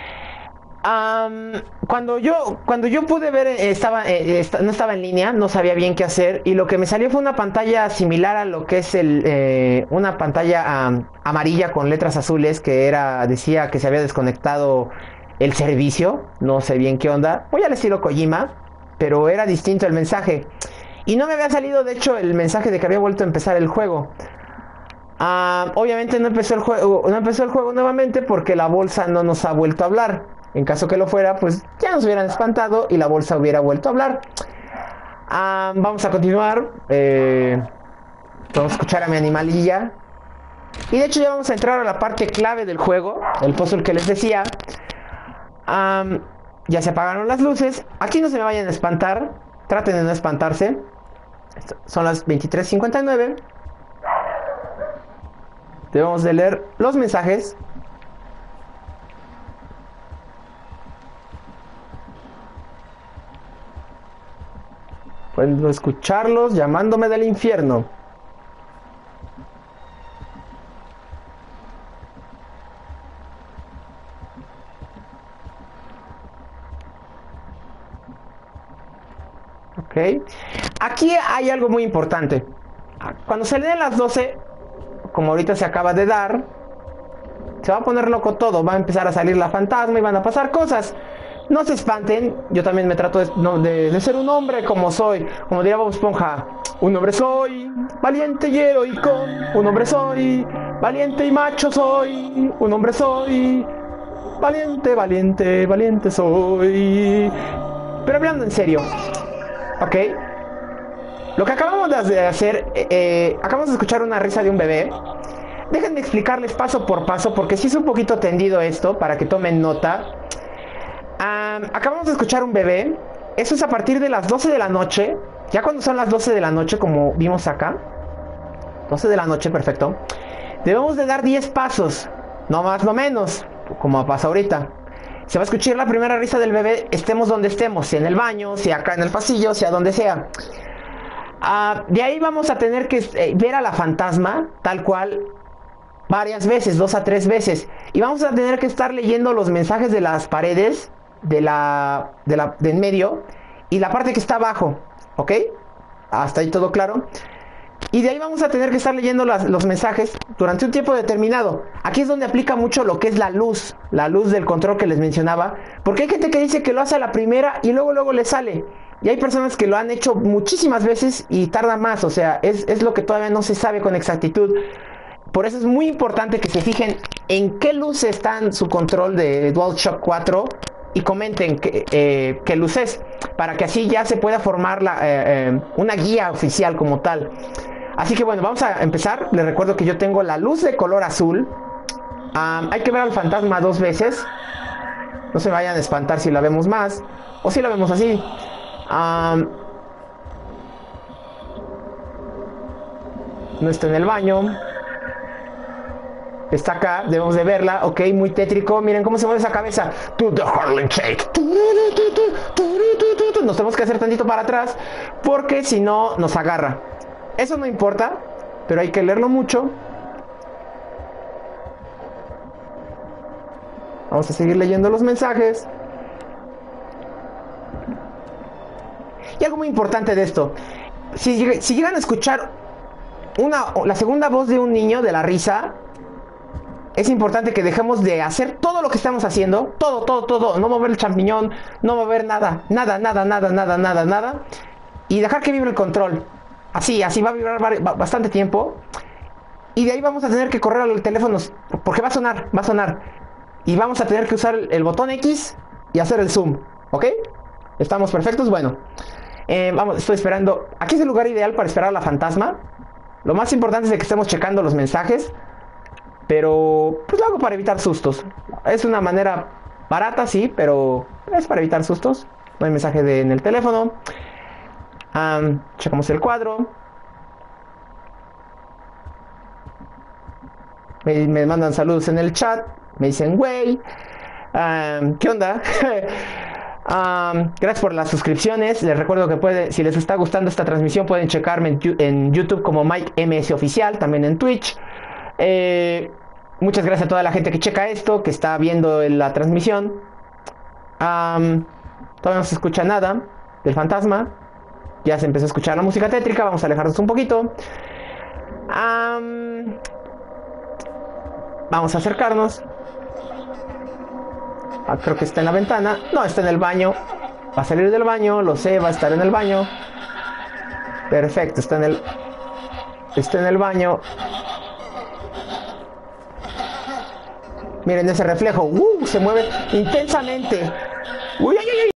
Cuando yo pude ver, no estaba en línea, no sabía bien qué hacer y lo que me salió fue una pantalla similar a lo que es una pantalla amarilla con letras azules que decía que se había desconectado el servicio, no sé bien qué onda, voy al estilo Kojima, pero era distinto el mensaje y no me había salido de hecho el mensaje de que había vuelto a empezar el juego. Obviamente no empezó el juego nuevamente porque la bolsa no nos ha vuelto a hablar. En caso que lo fuera, pues ya nos hubieran espantado y la bolsa hubiera vuelto a hablar. Vamos a continuar. Vamos a escuchar a mi animalilla. Y de hecho ya vamos a entrar a la parte clave del juego, el puzzle que les decía. Ya se apagaron las luces. Aquí no se me vayan a espantar. Traten de no espantarse. Son las 23:59. Debemos de leer los mensajes. Puedo escucharlos llamándome del infierno. Ok. Aquí hay algo muy importante. Cuando se leen las 12, como ahorita se acaba de dar, se va a poner loco todo. Va a empezar a salir la fantasma y van a pasar cosas. No se espanten, yo también me trato de ser un hombre como soy, como diría Bob Esponja. Un hombre soy, valiente y heroico. Un hombre soy, valiente y macho soy. Un hombre soy, valiente, valiente, valiente soy. Pero hablando en serio, ¿ok? Lo que acabamos de hacer, acabamos de escuchar una risa de un bebé. Déjenme explicarles paso por paso, porque sí es un poquito tendido esto, para que tomen nota. Acabamos de escuchar un bebé. Eso es a partir de las 12 de la noche. Ya cuando son las 12 de la noche, como vimos acá, 12 de la noche, perfecto, debemos de dar 10 pasos, no más, no menos, como pasa ahorita. Se va a escuchar la primera risa del bebé, estemos donde estemos, si en el baño, si acá en el pasillo, si a donde sea. De ahí vamos a tener que ver a la fantasma, tal cual, varias veces, 2 a 3 veces. Y vamos a tener que estar leyendo los mensajes de las paredes, de en medio, y la parte que está abajo, ¿ok? Hasta ahí todo claro. Y de ahí vamos a tener que estar leyendo los mensajes durante un tiempo determinado. Aquí es donde aplica mucho lo que es la luz del control que les mencionaba. Porque hay gente que dice que lo hace a la primera y luego le sale. Y hay personas que lo han hecho muchísimas veces y tarda más. O sea, es lo que todavía no se sabe con exactitud. Por eso es muy importante que se fijen en qué luz está en su control de DualShock 4 y comenten qué luz es, para que así ya se pueda formar una guía oficial como tal. Así que bueno, vamos a empezar. Les recuerdo que yo tengo la luz de color azul. Hay que ver al fantasma 2 veces. No se vayan a espantar si la vemos más o si la vemos así. No está en el baño. Está acá, debemos de verla, ok, muy tétrico. Miren cómo se mueve esa cabeza. To the Harlem Shake. Nos tenemos que hacer tantito para atrás, porque si no nos agarra. Eso no importa, pero hay que leerlo mucho. Vamos a seguir leyendo los mensajes. Y algo muy importante de esto, si llegan a escuchar la segunda voz de un niño de la risa, es importante que dejemos de hacer todo lo que estamos haciendo, todo, no mover el champiñón, no mover nada, y dejar que vibre el control. Así va a vibrar bastante tiempo, y de ahí vamos a tener que correr al teléfono, porque va a sonar, y vamos a tener que usar el botón X y hacer el zoom, ¿ok? ¿Estamos perfectos? Bueno, estoy esperando. Aquí es el lugar ideal para esperar a la fantasma. Lo más importante es que estemos checando los mensajes, pero pues lo hago para evitar sustos. Es una manera barata, sí, pero es para evitar sustos. No hay mensaje en el teléfono. Checamos el cuadro. Me mandan saludos en el chat. Me dicen, güey. ¿Qué onda? Gracias por las suscripciones. Les recuerdo que si les está gustando esta transmisión, pueden checarme en YouTube como Mike MS Oficial, también en Twitch. Muchas gracias a toda la gente que checa esto, que está viendo la transmisión. Todavía no se escucha nada del fantasma. Ya se empezó a escuchar la música tétrica. Vamos a alejarnos un poquito. Vamos a acercarnos. Creo que está en la ventana. No, está en el baño. Va a salir del baño, lo sé, va a estar en el baño. Perfecto, está en el baño. Miren ese reflejo. Se mueve intensamente. Uy, ay, ay,